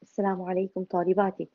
السلام عليكم طالباتي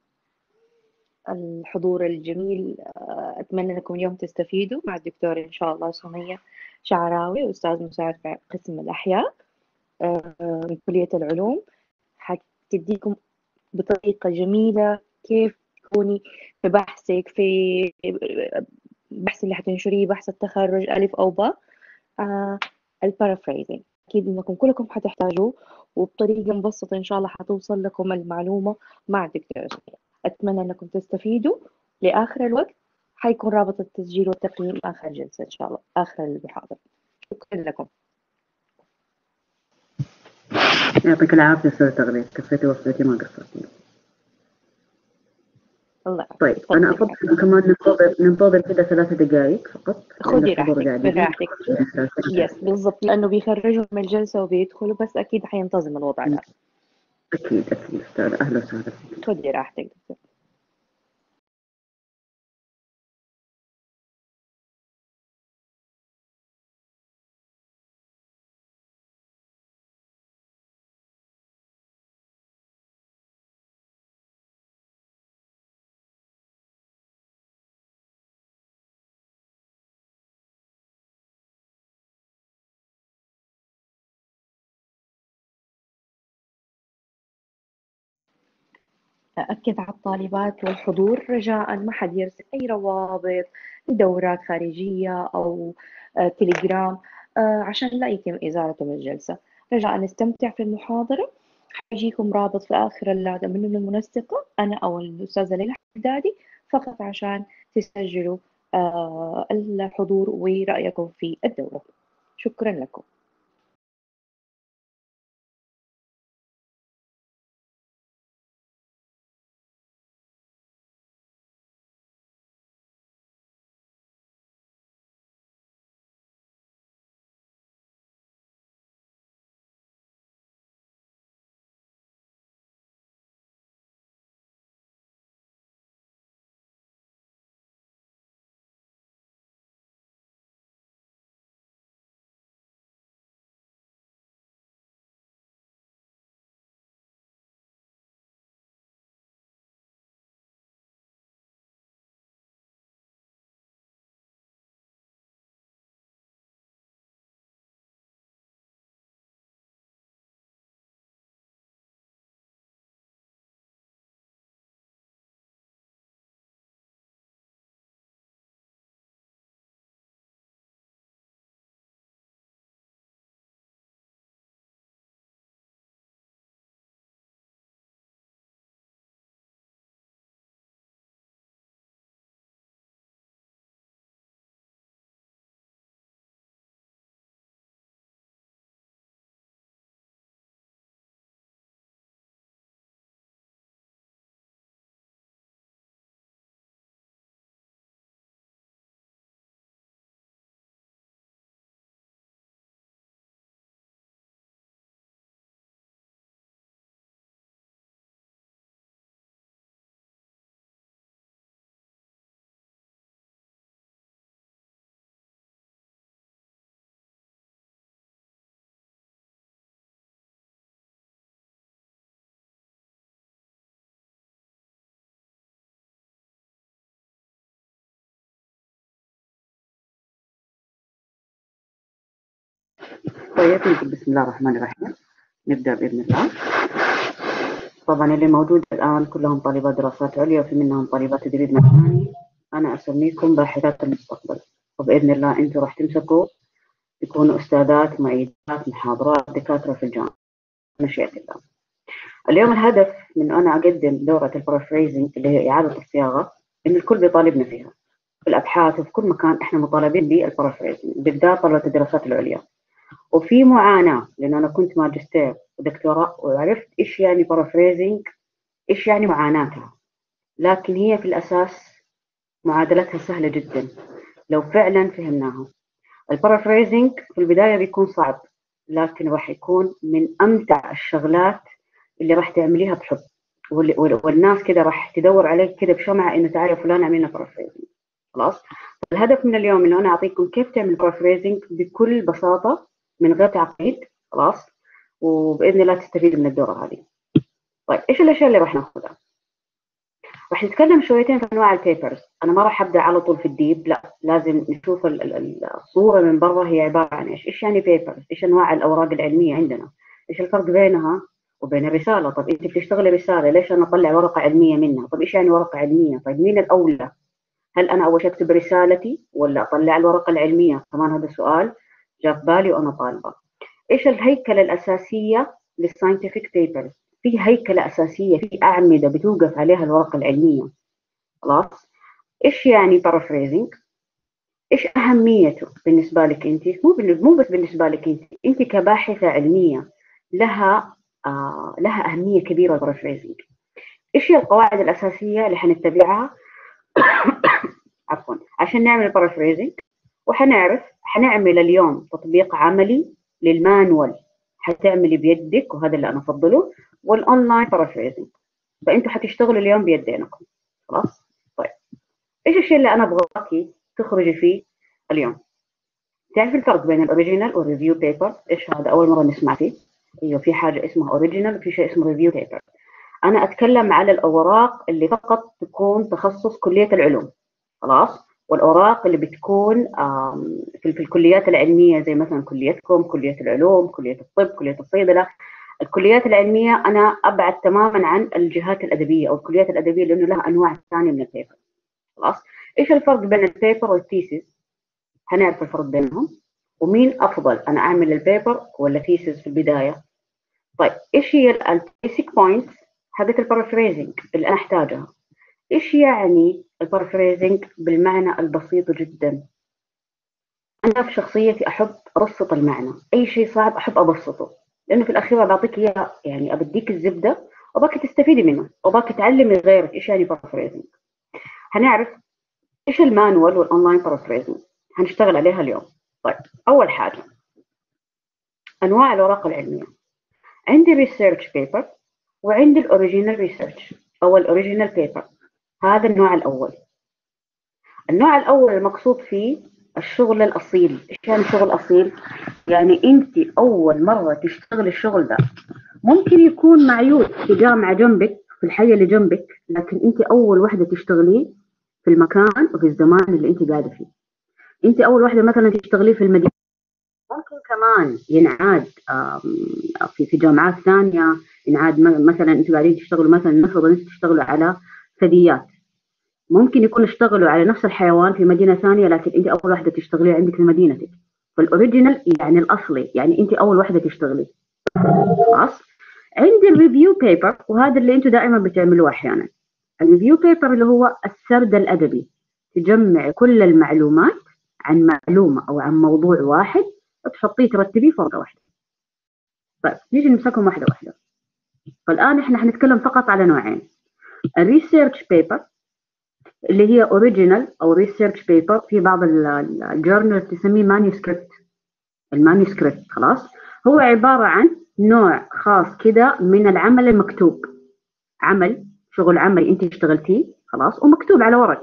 الحضور الجميل. أتمنى أنكم اليوم تستفيدوا مع الدكتورة إن شاء الله سمية شعراوي، أستاذ مساعد في قسم الأحياء من كلية العلوم. حتديكم بطريقة جميلة كيف تكوني في بحثك، في بحث اللي حتنشريه، بحث التخرج ألف أو باء. البارافريزنج أكيد إنكم كلكم حتحتاجوه، وبطريقة مبسطة إن شاء الله حتوصل لكم المعلومة مع الدكتورة سمية. أتمنى أنكم تستفيدوا لآخر الوقت. حيكون رابط التسجيل والتقييم آخر جلسة إن شاء الله، آخر المحاضرة. شكرا لكم. يعطيك العافية أستاذ تغريد، كفيتي وفيتي ما قصرتي. الله طيب تفضلي. أنا أفضل كمان ننتظر كده 3 دقائق فقط. خذي راحتك براحتك. يس بالضبط، لأنه بيخرجوا من الجلسة وبيدخلوا، بس أكيد حينتظم الوضع الآن. أكيد أستاذ، أهلا وسهلا. خذي راحتك دكتور. أكد على الطالبات والحضور رجاء ما حد يرسل أي روابط لدورات خارجية أو تليجرام عشان لا يتم إزالته من الجلسة. رجاء نستمتع في المحاضرة. حيجيكم رابط في آخر اللعبة من المنسقة أنا أو الأستاذة ليلى حدادي، فقط عشان تسجلوا الحضور ورأيكم في الدورة. شكرا لكم. طيب بسم الله الرحمن الرحيم، نبدأ بإذن الله. طبعا اللي موجود الآن كلهم طالبات دراسات عليا، وفي منهم طالبات تدريب مهني. أنا أسميكم باحثات المستقبل، وبإذن الله أنتم راح تمسكوا تكونوا أستاذات، معيدات، محاضرات، دكاترة في الجامعة مشيئة الله. اليوم الهدف من أنا أقدم دورة البارافريزنج اللي هي إعادة الصياغة، إن الكل بيطالبنا فيها في الأبحاث وفي كل مكان. إحنا مطالبين بالبارافريزنج بالذات طلبة الدراسات العليا، وفي معاناة لأن أنا كنت ماجستير ودكتوراه وعرفت إيش يعني بارافريزنج، إيش يعني معاناتها. لكن هي في الأساس معادلتها سهلة جدا لو فعلا فهمناها. البارافريزنج في البداية بيكون صعب، لكن راح يكون من أمتع الشغلات اللي راح تعمليها بحب، والناس كده راح تدور عليك كده بشمعة إنه تعالى فلان عملنا بارافريزنج. خلاص، الهدف من اليوم إنه أنا أعطيكم كيف تعمل بارافريزنج بكل بساطة من غير تعقيد. خلاص، وبإذن الله تستفيد من الدورة هذه. طيب ايش الاشياء اللي راح ناخذها؟ راح نتكلم شويتين في انواع البيبرز. انا ما راح ابدا على طول في الديب، لا، لازم نشوف الصوره من برا هي عباره عن ايش يعني بيبرز، ايش انواع الاوراق العلميه عندنا، ايش الفرق بينها وبين الرساله. طب انت بتشتغلي رساله، ليش انا اطلع ورقه علميه منها؟ طب ايش يعني ورقه علميه؟ طيب مين الاولى؟ هل انا اول شيء اكتب رسالتي ولا اطلع الورقه العلميه؟ كمان هذا سؤال جاء في بالي وانا طالبه. ايش الهيكله الاساسيه للساينتفك بيبرز؟ في هيكله اساسيه، في اعمده بتوقف عليها الورقه العلميه. خلاص. ايش يعني بارافريزنج؟ ايش اهميته بالنسبه لك انت؟ مو بس بالنسبه لك انت، انت كباحثه علميه لها اهميه كبيره البارافريزنج. ايش هي القواعد الاساسيه اللي حنتبعها عفوا عشان نعمل بارافريزنج؟ حنعمل اليوم تطبيق عملي للمانوال، حتعملي بيدك وهذا اللي انا افضله، والاونلاين بارافريزنج. فانتوا حتشتغلوا اليوم بيدينكم. خلاص. طيب ايش الشيء اللي انا ابغاكي تخرجي فيه اليوم؟ تعرف الفرق بين الاوريجينال والريفيو بيبر؟ ايش هذا؟ اول مره نسمع فيه. ايوه، في حاجه اسمها اوريجينال وفي شيء اسمه ريفيو بيبر. انا اتكلم على الاوراق اللي فقط تكون تخصص كليه العلوم. خلاص. والاوراق اللي بتكون في الكليات العلميه، زي مثلا كليتكم، كليه العلوم، كليه الطب، كليه الصيدله. الكليات العلميه انا ابعد تماما عن الجهات الادبيه او الكليات الادبيه، لانه لها انواع ثانيه من البيبر. خلاص. ايش الفرق بين البيبر والثيسيس؟ هنعرف الفرق بينهم. ومين افضل، انا اعمل البيبر ولا ثيسيس في البدايه؟ طيب ايش هي البيسك بوينتس حقت البارافريزنج اللي انا احتاجها؟ ايش يعني البارافريزنج بالمعنى البسيط جدا؟ انا في شخصيتي احب ابسط المعنى، اي شيء صعب احب ابسطه، لانه في الاخير بعطيك اياه، يعني ابديك الزبده وباك تستفيدي منه وباك تعلمي غيرك ايش يعني بارافريزنج. هنعرف ايش المانوال والاونلاين بارافريزنج، هنشتغل عليها اليوم. طيب اول حاجه انواع الاوراق العلميه. عندي ريسيرش بيبر وعندي الاوريجينال ريسيرش او الاوريجينال بيبر. هذا النوع الاول. النوع الاول المقصود فيه الشغل الاصيل. ايش يعني شغل اصيل؟ يعني انت اول مره تشتغل الشغل ده. ممكن يكون معيود في جامعه جنبك في الحي اللي جنبك، لكن انت اول واحده تشتغليه في المكان وفي الزمان اللي انت قاعده فيه. انت اول واحده مثلا تشتغليه في المدينه. ممكن كمان ينعاد في جامعات ثانيه، ينعاد مثلا انتوا قاعدين تشتغلوا، مثلا نفرض انتوا تشتغلوا على ثدييات، ممكن يكون اشتغلوا على نفس الحيوان في مدينه ثانيه، لكن انت اول واحده تشتغليه عندك في مدينتك. فالاوريجينال يعني الاصلي، يعني انت اول واحده تشتغلي. خلاص. عندي الريفيو بيبر، وهذا اللي انتم دائما بتعملوه احيانا. الريفيو بيبر اللي هو السرد الادبي، تجمع كل المعلومات عن معلومه او عن موضوع واحد وتحطيه ترتبيه فوق واحده. طيب نيجي نمسكهم واحده واحده. فالان احنا حنتكلم فقط على نوعين. الريسيرش بيبر اللي هي اوريجينال او ريسيرش بيبر، في بعض الجورنال تسميه مانيوسكريبت. المانيوسكريبت خلاص هو عباره عن نوع خاص كده من العمل المكتوب، عمل شغل عملي انت اشتغلتيه خلاص ومكتوب على ورق.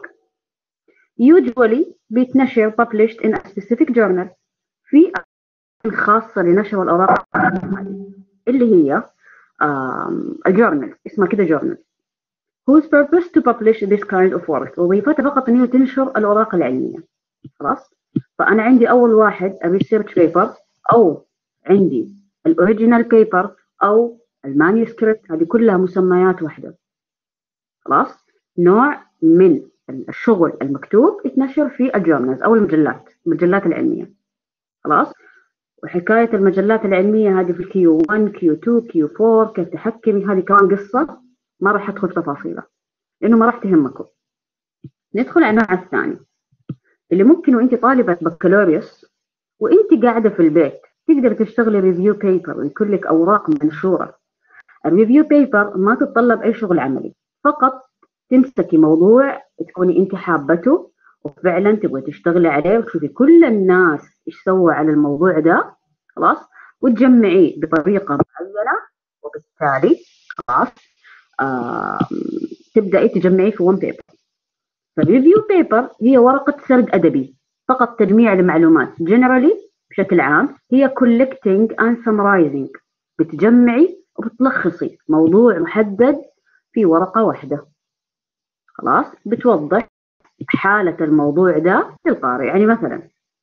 usually بيتنشر published in a specific journal، في خاصه لنشر الاوراق اللي هي الجورنال، اسمها كده جورنال. whose purpose to publish this kind of work، وظيفتها فقط ان هي تنشر الاوراق العلميه. خلاص. فانا عندي اول واحد الريسيرش بيبر، او عندي الاوريجينال بيبر، او المانيوسكريبت، هذه كلها مسميات واحده. خلاص. نوع من الشغل المكتوب يتنشر في الجورنالز او المجلات العلميه. خلاص. وحكايه المجلات العلميه هذه في الكيو 1 كيو 2 كيو 4 كيف تحكمي، هذه كمان قصه ما راح ادخل في تفاصيلها لانه ما راح تهمكم. ندخل على النوع الثاني اللي ممكن وانت طالبه بكالوريوس وانت قاعده في البيت تقدر تشتغلي ريفيو بيبر ويكون لك اوراق منشوره. الريفيو بيبر ما تتطلب اي شغل عملي، فقط تمسكي موضوع تكوني انت حابته وفعلا تبغي تشتغلي عليه وتشوفي كل الناس ايش سووا على الموضوع ده. خلاص. وتجمعيه بطريقه معينه، وبالتالي خلاص تبداي تجمعيه في ون بيبر. فالريفيو بيبر هي ورقه سرد ادبي، فقط تجميع المعلومات. generally بشكل عام هي collecting and summarizing، بتجمعي وبتلخصي موضوع محدد في ورقة واحدة. خلاص، بتوضح حالة الموضوع ده للقارئ. يعني مثلا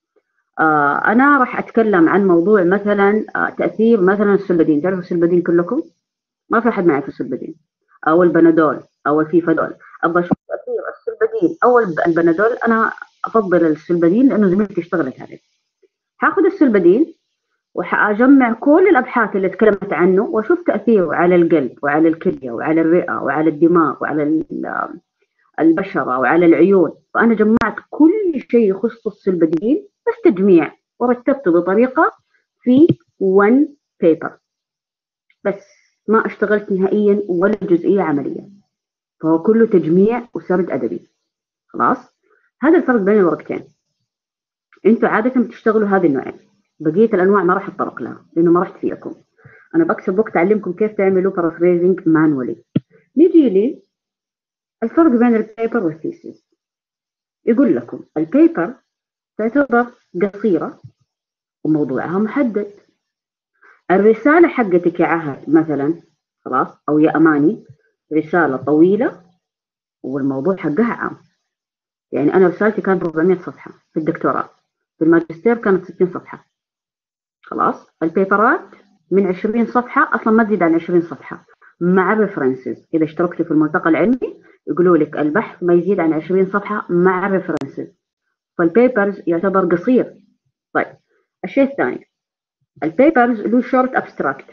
أنا راح أتكلم عن موضوع مثلا تأثير مثلا السلبدين. تعرفوا السلبدين كلكم؟ ما في أحد ما يعرف السلبدين أو البنادول أو الفيفادول. أبغى أشوف تأثير السلبدين أو البنادول. أنا أفضل السلبدين لأنه زميلتي اشتغلت عليه. هاخذ السلبدين وحأجمع كل الأبحاث اللي تكلمت عنه وأشوف تأثيره على القلب وعلى الكلية وعلى الرئة وعلى الدماغ وعلى البشرة وعلى العيون. فأنا جمعت كل شيء يخص السلبدين بس تجميع، ورتبته بطريقة في one paper بس. ما اشتغلت نهائيا ولا جزئية عملية، فهو كله تجميع وسرد أدبي. خلاص، هذا الفرق بين الورقتين. انتوا عادة بتشتغلوا هذه النوعين، بقية الأنواع ما راح أتطرق لها لأنه ما راح تفيدكم. أنا بكسب وقت أعلمكم كيف تعملوا paraphrasing manually. نيجي لي الفرق بين البيبر والثيسيس. يقول لكم البيبر تعتبر قصيرة وموضوعها محدد. الرسالة حقتك يا عهد مثلا، خلاص، أو يا أماني، رسالة طويلة والموضوع حقها عام. يعني أنا رسالتي كانت 400 صفحة في الدكتوراه، في الماجستير كانت 60 صفحة. خلاص، البيبرات من 20 صفحة أصلا، ما تزيد عن 20 صفحة مع الريفرنسز. إذا اشتركتي في الملتقى العلمي يقولوا لك البحث ما يزيد عن 20 صفحة مع الريفرنسز. فالبيبرز يعتبر قصير. طيب، الشيء الثاني، البيبرز له شورت ابستراكت.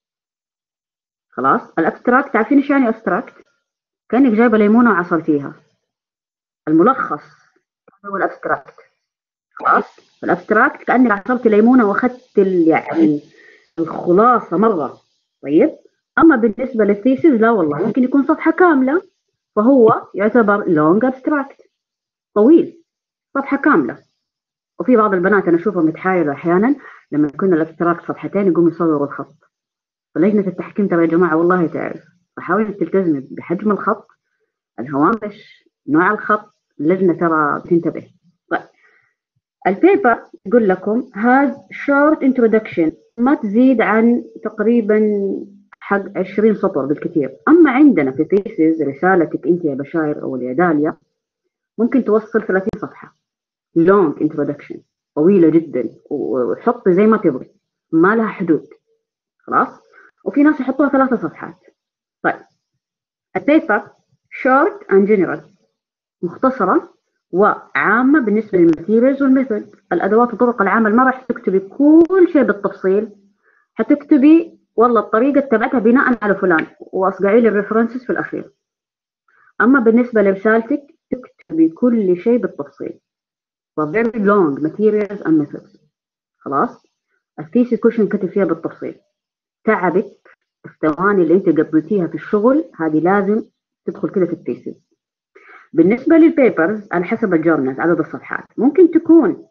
خلاص، الابستراكت عارفين ايش يعني ابستراكت؟ كانك جايبه ليمونه وعصرتيها. الملخص هو الابستراكت. خلاص، الابستراكت كانك عصرتي ليمونه واخذت يعني الخلاصه مره. طيب، اما بالنسبه للثيسيس لا والله، ممكن يكون صفحه كامله، فهو يعتبر لونج ابستراكت، طويل، صفحه كامله. وفي بعض البنات انا اشوفهم يتحايلوا احيانا لما يكون الابستراكت صفحتين يقوموا يصوروا الخط. فلجنه التحكيم ترى يا جماعه والله تعرف، فحاولي تلتزمي بحجم الخط، الهوامش، نوع الخط. اللجنه ترى تنتبه. طيب، البيبر يقول لكم هذا شورت introduction، ما تزيد عن تقريبا حق 20 سطر بالكثير. اما عندنا في ثيسيس رسالتك انت يا بشاير او يا داليا ممكن توصل 30 صفحه long introduction، طويله جدا، وحطي زي ما تبغي، ما لها حدود. خلاص، وفي ناس يحطوها 3 صفحات. طيب، البيبر short and general، مختصرة وعامة بالنسبة للماتيريالز والميثود، الأدوات وطرق العمل. ما راح تكتبي كل شيء بالتفصيل، حتكتبي والله الطريقة اتبعتها بناء على فلان واصقعي لي الريفرنسز في الأخير. أما بالنسبة لرسالتك تكتبي كل شيء بالتفصيل. very long materials and methods. خلاص، الثيسيس كل شيء نكتب فيها بالتفصيل. تعبك، الثواني اللي انت قضيتيها في الشغل هذه لازم تدخل كده في الثيسيس. بالنسبة للبيبرز على حسب الجورنال عدد الصفحات ممكن تكون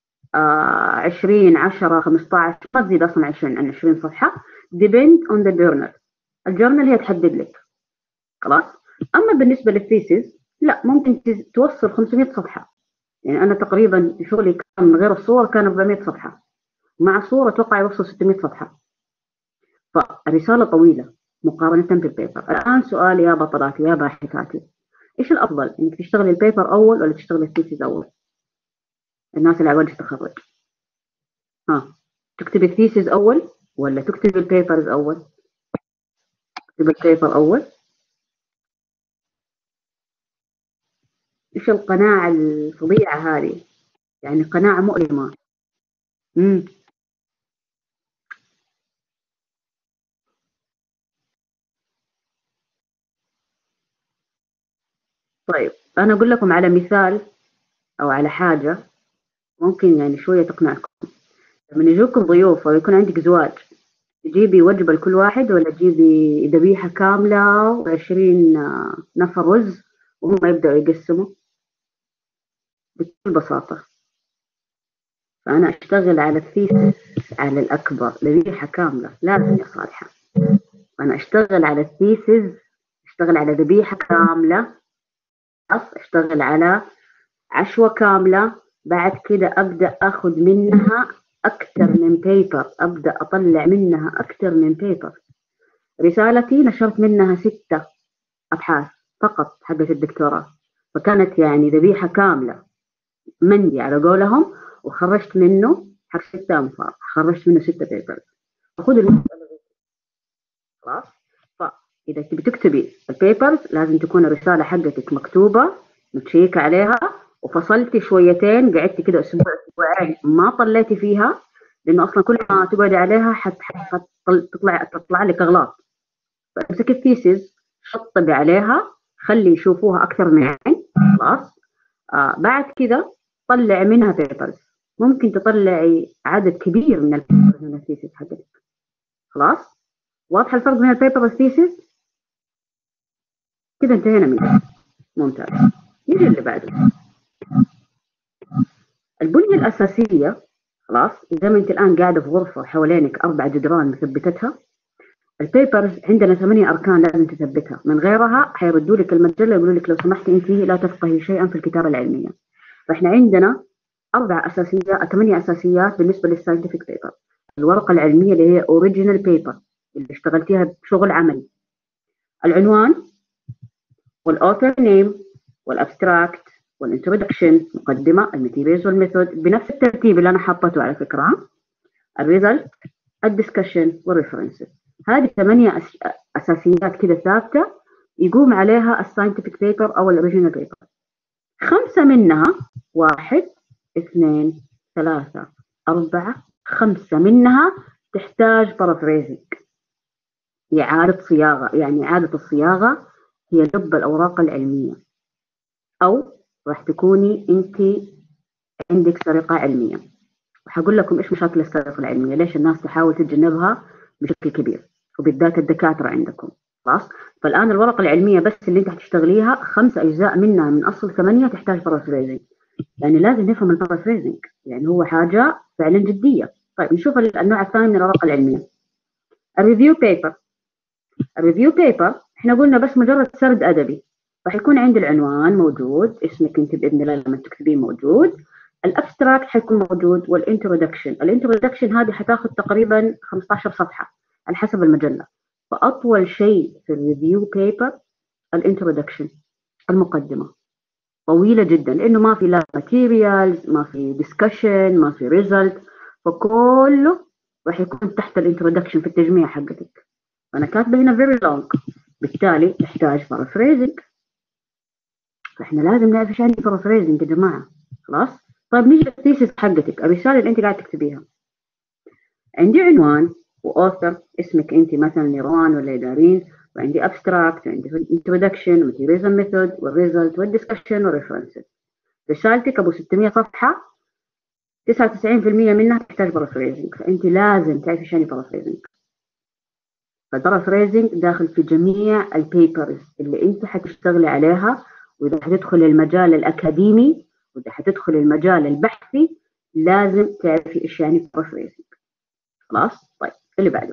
20 10 15، ما تزيد اصلا 20 عن 20 صفحة. depend on the journal، الجورنال هي تحدد لك. خلاص، اما بالنسبة للثيسيس لا، ممكن توصل 500 صفحة. يعني انا تقريبا شغلي كان من غير الصور كان 400 صفحة، مع الصورة اتوقع يوصل 600 صفحة. فالرسالة طويلة مقارنة بالبيبر. الآن سؤالي يا بطلاتي يا باحثاتي، إيش الأفضل؟ إنك تشتغلي البيبر أول ولا تشتغلي الثيسيس أول؟ الناس اللي على وجه تخرج، تكتبي الثيسيس أول ولا تكتبي البيبرز أول؟ تكتبي البيبر أول. إيش القناعة الفظيعة هذه؟ يعني قناعة مؤلمة. طيب، أنا أقول لكم على مثال أو على حاجة ممكن يعني شوية تقنعكم. لما يجوكم ضيوف أو يكون عندك زواج، تجيبي وجبة لكل واحد ولا تجيبي ذبيحة كاملة و20 نفر رز وهم يبدأوا يقسموا؟ بكل بساطة. فأنا أشتغل على الثيسيس على الأكبر، ذبيحة كاملة لازم يا صالحة. وأنا أشتغل على الثيسيس، أشتغل على ذبيحة كاملة، أشتغل على عشوة كاملة. بعد كده أبدأ أخذ منها أكثر من بيبر، أبدأ أطلع منها أكثر من بيبر. رسالتي نشرت منها 6 أبحاث فقط حقت الدكتوراه، فكانت يعني ذبيحة كاملة مندي على قولهم، وخرجت منه حق 6 أنفار، خرجت منه 6 بيبرز. خذ المسألة خلاص. فإذا تبي تكتبي البيبرز لازم تكون الرسالة حقتك مكتوبة متشيكة عليها، وفصلتي شويتين، قعدتي كده أسبوع أسبوعين ما طليتي فيها، لأنه أصلا كل ما تقعدي عليها تطلع لك أغلاط. فامسكي الثيسز شطبي عليها، خلي يشوفوها أكثر من عين. خلاص. بعد كده طلع منها بيبرز، ممكن تطلعي عدد كبير من البيبرز من الثيسز حقتك. خلاص. واضح الفرق بين البيبر والثيسز؟ كده انتهينا منه. ممتاز. نيجي اللي بعده. البنية الأساسية. خلاص. إذا ما أنت الآن قاعدة في غرفة حوالينك 4 جدران مثبتتها، البيبرز عندنا 8 أركان لازم تثبتها، من غيرها حيردوا لك المجلة يقولوا لك لو سمحتي أنت لا تفقهي شيئا في الكتابة العلمية. فإحنا عندنا 8 أساسيات بالنسبة للساينتفك بيبر. الورقة العلمية اللي هي أوريجينال بيبر اللي اشتغلتيها بشغل عملي، العنوان والأوثر نيم والأبستراكت والانترودكشن، مقدمة، الماتيريالز والميثود بنفس الترتيب اللي أنا حاطته على فكرة، الريزلت، الدسكشن والريفرنسز. هذه 8 أساسيات كده ثابتة يقوم عليها الساينتفك بيبر أو الأوريجينال بيبر. 5 منها 1 2 3 4 5 منها تحتاج بارافريزنج، إعادة صياغة. يعني إعادة الصياغة هي لب الأوراق العلمية، أو راح تكوني أنت عندك سرقة علمية. وحقول لكم إيش مشاكل السرقة العلمية، ليش الناس تحاول تتجنبها بشكل كبير، وبالذات الدكاترة عندكم. خلاص. فالآن الورقة العلمية بس اللي أنت حتشتغليها 5 أجزاء منها من أصل 8 تحتاج بارافريزنج. يعني لازم نفهم البارافريزنج، يعني هو حاجة فعلا جدية. طيب نشوف النوع الثاني من الورقة العلمية، الريفيو بيبر. الريفيو بيبر احنا قلنا بس مجرد سرد أدبي، راح يكون عندي العنوان موجود، اسمك انت بإذن الله لما تكتبين موجود، الابستراكت حيكون موجود، والانترودكشن. الانترودكشن هذه حتاخذ تقريبا 15 صفحة على حسب المجلة. فأطول شيء في الريفيو بيبر الانترودكشن، المقدمة طويلة جدا، لأنه ما في لا ماتيريالز، ما في ديسكشن، ما في ريزلت، فكله راح يكون تحت الانترودكشن في التجميع حقتك. أنا كاتبة هنا very long، بالتالي تحتاج paraphrasing. فإحنا لازم نعرف إيش يعني paraphrasing يا جماعة. خلاص. طيب نيجي للثيسس حقتك، الرسالة اللي أنت قاعدة تكتبيها. عندي عنوان وأوثر، اسمك أنت مثلا نيروان ولا دارين، وعندي abstract، وعندي introduction، وmaterials and method، والresult، والdiscussion، والreferences. رسالتك أبو 600 صفحة 99% منها تحتاج paraphrasing، فأنت لازم تعرفي إيش يعني paraphrasing. فالبارافريزنج داخل في جميع البيبرز اللي انت حتشتغلي عليها، واذا حتدخل المجال الاكاديمي واذا حتدخل المجال البحثي لازم تعرفي ايش يعني بارافريزنج. خلاص. طيب اللي بعده،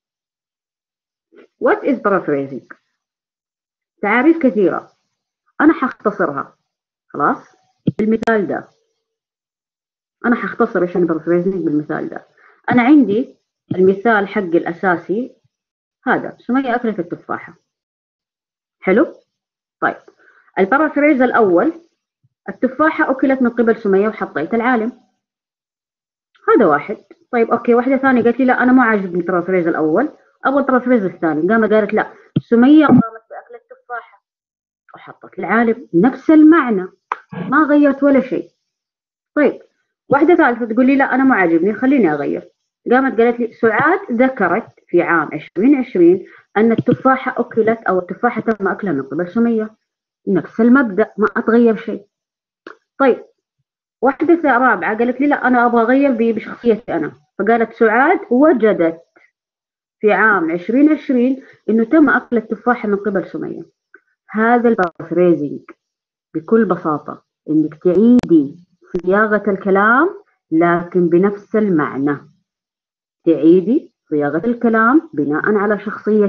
what is paraphrasing؟ تعاريف كثيرة، انا حختصرها. خلاص. بالمثال ده انا حختصر ايش يعني بارافريزنج بالمثال ده. انا عندي المثال حقي الاساسي هذا، سمية أكلت التفاحة. حلو. طيب البارافريز الأول، التفاحة أكلت من قبل سمية وحطيت العالم. هذا واحد. طيب أوكي، واحدة ثانية قالت لي لا أنا ما عاجبني البارافريز الأول، أبغى البارافريز الثاني. قامت قالت لا سمية قامت بأكل التفاحة وحطت العالم، نفس المعنى، ما غيرت ولا شيء. طيب واحدة ثالثة تقول لي لا أنا ما عاجبني خليني أغير. قامت قالت لي سعاد ذكرت في عام 2020 أن التفاحة أكلت أو التفاحة تم أكلها من قبل سمية، نفس المبدأ ما أتغير شيء. طيب واحدة رابعة قالت لي لا أنا أبغى أغير بشخصيتي أنا، فقالت سعاد وجدت في عام 2020 إنه تم أكل التفاحة من قبل سمية. هذا البارافريزنج بكل بساطة إنك تعيدي صياغة الكلام لكن بنفس المعنى. تعيدي صياغة الكلام بناء على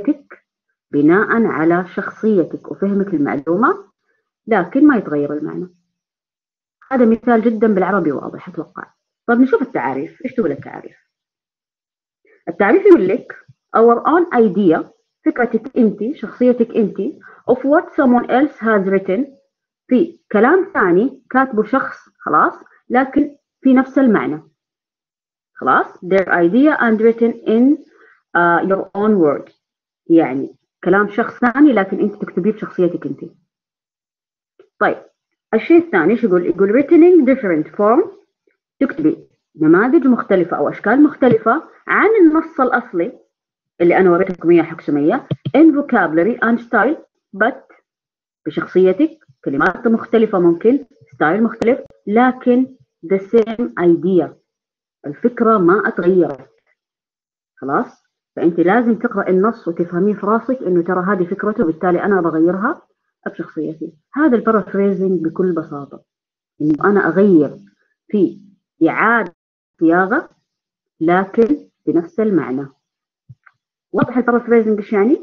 شخصيتك وفهمك المعلومة، لكن ما يتغير المعنى. هذا مثال جدا بالعربي واضح أتوقع. طيب نشوف التعاريف. إيش تقول التعاريف؟ التعريف يقول لك our own idea فكرتك أنت، شخصيتك أنت of what someone else has written في كلام ثاني كاتبه شخص خلاص لكن في نفس المعنى. خلاص their idea and written in your own words، يعني كلام شخص ثاني لكن أنت تكتبيه بشخصيتك أنت. طيب الشيء الثاني ايش يقول؟ يقول written in different form، تكتبي نماذج مختلفة أو أشكال مختلفة عن النص الأصلي اللي أنا وريتكم إياه حق سمية in vocabulary and style but بشخصيتك، كلمات مختلفة ممكن، ستايل مختلف، لكن the same idea، الفكرة ما اتغيرت. خلاص؟ فأنت لازم تقرأ النص وتفهميه في راسك إنه ترى هذه فكرته وبالتالي أنا بغيرها بشخصيتي. هذا البارافريزنج بكل بساطة، إنه أنا أغير في إعادة صياغة لكن بنفس المعنى. واضح البارافريزنج إيش يعني؟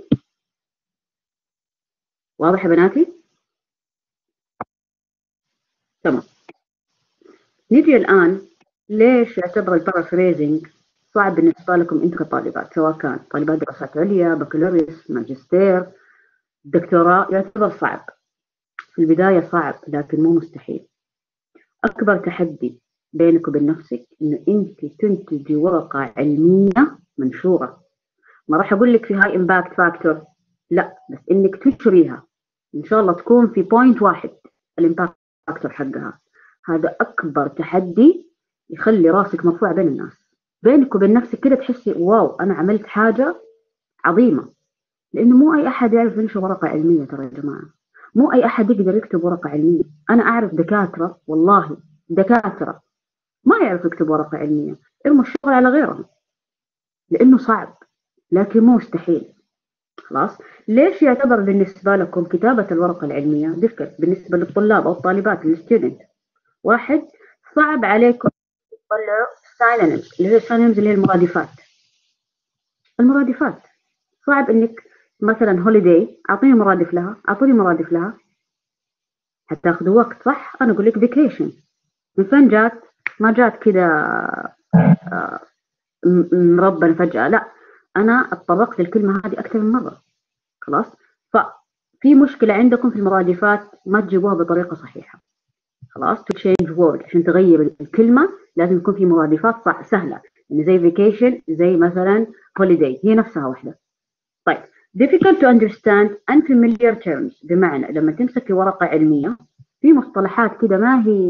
واضح يا بناتي؟ تمام. نيجي الآن ليش يعتبر البارافريزنج صعب بالنسبة لكم أنتم كطالبات، سواء كان طالبات دراسات عليا، بكالوريوس، ماجستير، دكتوراه، يعتبر صعب. في البداية صعب لكن مو مستحيل. أكبر تحدي بينك وبين نفسك إنه أنت تنتجي ورقة علمية منشورة. ما راح أقول لك في هاي إمباكت فاكتور، لا، بس إنك تنشريها إن شاء الله تكون في بوينت واحد الإمباكت فاكتور حقها. هذا أكبر تحدي يخلي راسك مرفوع بين الناس. بينك وبين نفسك كده تحسي واو أنا عملت حاجة عظيمة، لأنه مو أي أحد يعرف ينشر ورقة علمية. ترى يا جماعة مو أي أحد يقدر يكتب ورقة علمية. أنا أعرف دكاترة، والله دكاترة ما يعرف يكتب ورقة علمية، يرموا الشغل على غيرهم لأنه صعب لكن مو مستحيل. خلاص؟ ليش يعتبر بالنسبة لكم كتابة الورقة العلمية difficult بالنسبة للطلاب أو الطالبات الستودنت؟ واحد، صعب عليكم تطلعوا synonyms اللي هي synonyms اللي هي المرادفات. المرادفات صعب إنك مثلا holiday أعطيني مرادف لها، أعطوني مرادف لها، هتاخذوا وقت صح؟ أنا أقول لك vacation من فين جات؟ ما جات كده مربنا فجأة، لا، أنا اتطرقت للكلمة هذه أكثر من مرة. خلاص؟ ففي مشكلة عندكم في المرادفات ما تجيبوها بطريقة صحيحة. خلاص؟ to change word عشان تغير الكلمة لازم يكون في مرادفات سهلة، يعني زي vacation، زي مثلا holiday، هي نفسها واحدة. طيب difficult to understand unfamiliar terms، بمعنى لما تمسكي ورقة علمية في مصطلحات كده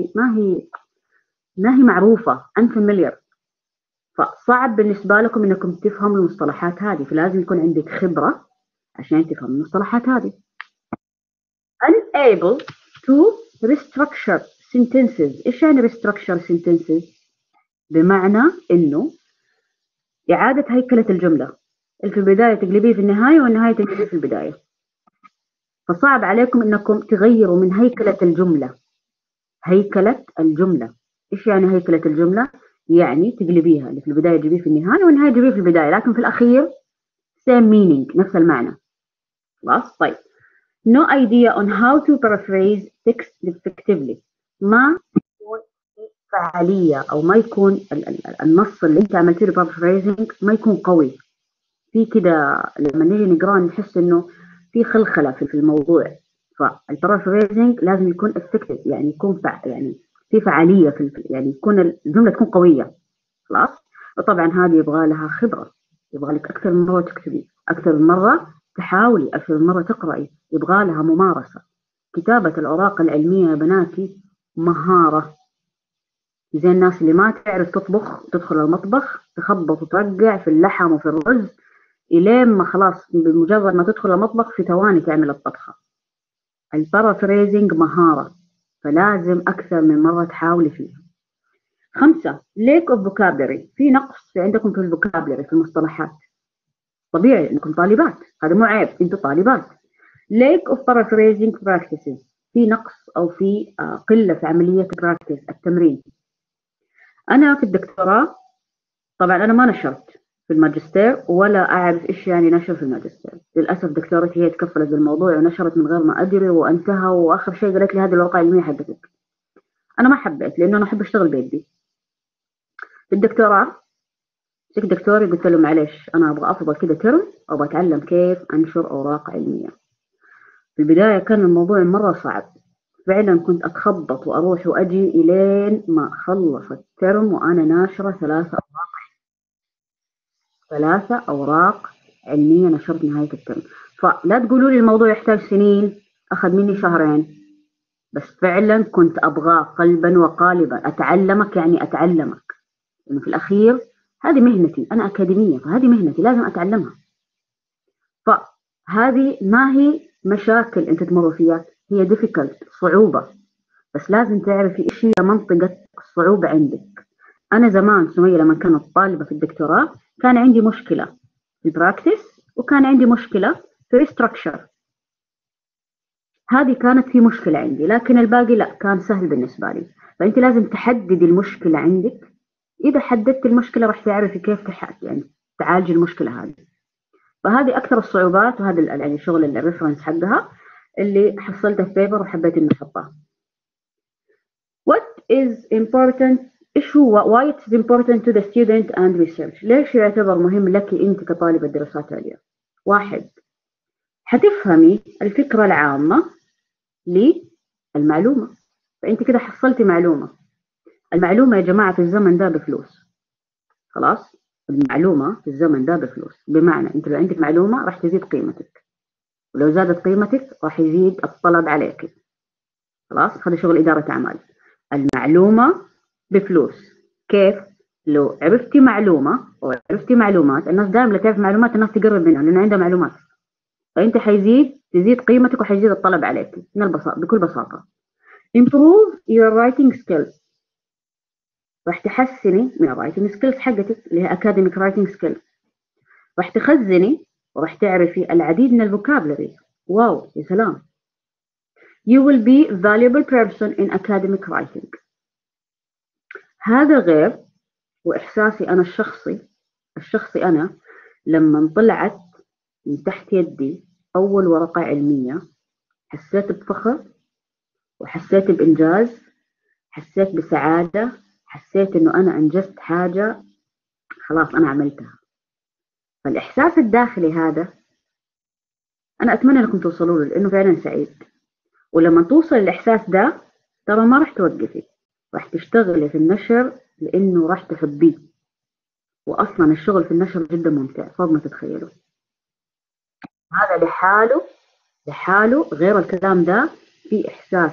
ما هي معروفة unfamiliar، فصعب بالنسبة لكم انكم تفهموا المصطلحات هذه، فلازم يكون عندك خبرة عشان تفهم المصطلحات هذه. unable to restructure sentences. ايش يعني restructure sentences؟ بمعنى انه اعادة هيكلة الجملة، اللي في البداية تقلبيه في النهاية والنهاية تقلبيه في البداية. فصعب عليكم انكم تغيروا من هيكلة الجملة. هيكلة الجملة، ايش يعني هيكلة الجملة؟ يعني تقلبيها، اللي في البداية تجيبيه في النهاية والنهاية تجيبيه في البداية، لكن في الأخير same meaning، نفس المعنى. خلاص؟ طيب no idea on how to paraphrase text effectively، ما يكون في فعالية أو ما يكون النص اللي أنت عملتي له paraphrasing ما يكون قوي. في كده لما نيجي نقرأ نحس إنه في خلخلة في الموضوع. فالبارافريزنج لازم يكون effective، يعني يكون يعني في فعالية يعني يكون الجملة تكون قوية. خلاص؟ وطبعا هذه يبغى لها خبرة، يبغى لك أكثر من مرة تكتبي، أكثر من مرة تحاولي، أكثر من مرة تقرأي، يبغى لها ممارسة. كتابة الأوراق العلمية يا بناتي مهارة، زي الناس اللي ما تعرف تطبخ تدخل المطبخ تخبط وترقع في اللحم وفي الرز إلين ما خلاص بمجرد ما تدخل المطبخ في ثواني تعمل الطبخة. البارافريزنج مهارة، فلازم أكثر من مرة تحاولي فيها. 5 lack of vocabulary، في نقص عندكم في الفوكابلري، في المصطلحات. طبيعي انكم طالبات، هذا مو عيب، انتم طالبات. lack of paraphrasing practices، في نقص او في قله في عمليه براكتس التمرين. انا في الدكتوراه طبعا انا ما نشرت في الماجستير ولا اعرف ايش يعني نشر في الماجستير، للاسف دكتورتي هي تكفلت بالموضوع ونشرت من غير ما ادري وانتهى، واخر شيء قالت لي هذه الورقه العلميه حقتك. انا ما حبيت لانه انا احب اشتغل بيدي. في الدكتوراه جيت دكتوري قلت له معلش أنا أبغى أفضل كده ترم، أبغى أتعلم كيف أنشر أوراق علمية. في البداية كان الموضوع مرة صعب، فعلا كنت أتخبط وأروح وأجي إلين ما خلص الترم وأنا ناشرة 3 أوراق علمية نشرت نهاية الترم. فلا تقولوا لي الموضوع يحتاج سنين، أخذ مني شهرين، بس فعلا كنت أبغاه قلبا وقالبا. أتعلمك يعني أتعلمك، لأنه في الأخير هذه مهنتي، أنا أكاديمية، فهذه مهنتي لازم أتعلمها. فهذه ما هي مشاكل أنت تمر فيها، هي difficult، صعوبة، بس لازم تعرفي إيش هي منطقة الصعوبة عندك. أنا زمان سمية لما كنت طالبة في الدكتوراه كان عندي مشكلة في البراكتس، وكان عندي مشكلة في الستراكشر. هذه كانت في مشكلة عندي، لكن الباقي لا، كان سهل بالنسبة لي. فأنت لازم تحددي المشكلة عندك. إذا حددت المشكلة راح تعرفي كيف يعني تعالجي المشكلة هذه. فهذه أكثر الصعوبات، وهذا يعني شغل الريفرنس حقها اللي حصلته في بيبر وحبيت إني أحطها. What is important؟ إيش هو why it is important to the student and research؟ ليش يعتبر مهم لك أنت كطالبة دراسات عليا؟ واحد، حتفهمي الفكرة العامة للمعلومة، فأنت كده حصلتي معلومة. المعلومة يا جماعة في الزمن ده بفلوس، خلاص؟ المعلومة في الزمن ده بفلوس، بمعنى أنت لو عندك معلومة راح تزيد قيمتك، ولو زادت قيمتك راح يزيد الطلب عليك. خلاص؟ هذا شغل إدارة أعمال. المعلومة بفلوس. كيف؟ لو عرفتي معلومة أو عرفتي معلومات، الناس دائما تعرف معلومات الناس تقرب منها لأنه عندها معلومات، فأنت تزيد قيمتك وحيزيد الطلب عليك بكل بساطة. improve your writing skills، راح تحسني من الرايتنج سكيلز حقتك اللي هي academic writing skills. راح تخزني وراح تعرفي العديد من الفوكابلري. واو يا سلام. You will be a valuable person in academic writing. هذا غير، وإحساسي أنا الشخصي أنا لما طلعت من تحت يدي أول ورقة علمية حسيت بفخر، وحسيت بإنجاز، حسيت بسعادة، حسيت إنه أنا أنجزت حاجة خلاص أنا عملتها. فالإحساس الداخلي هذا أنا أتمنى أنكم توصلوا له، لأنه فعلا سعيد. ولما توصل الإحساس ده ترى ما راح توقفي، راح تشتغلي في النشر لأنه راح تحبيه. وأصلا الشغل في النشر جدا ممتع فوق ما تتخيلوا. هذا لحاله غير الكلام ده في إحساس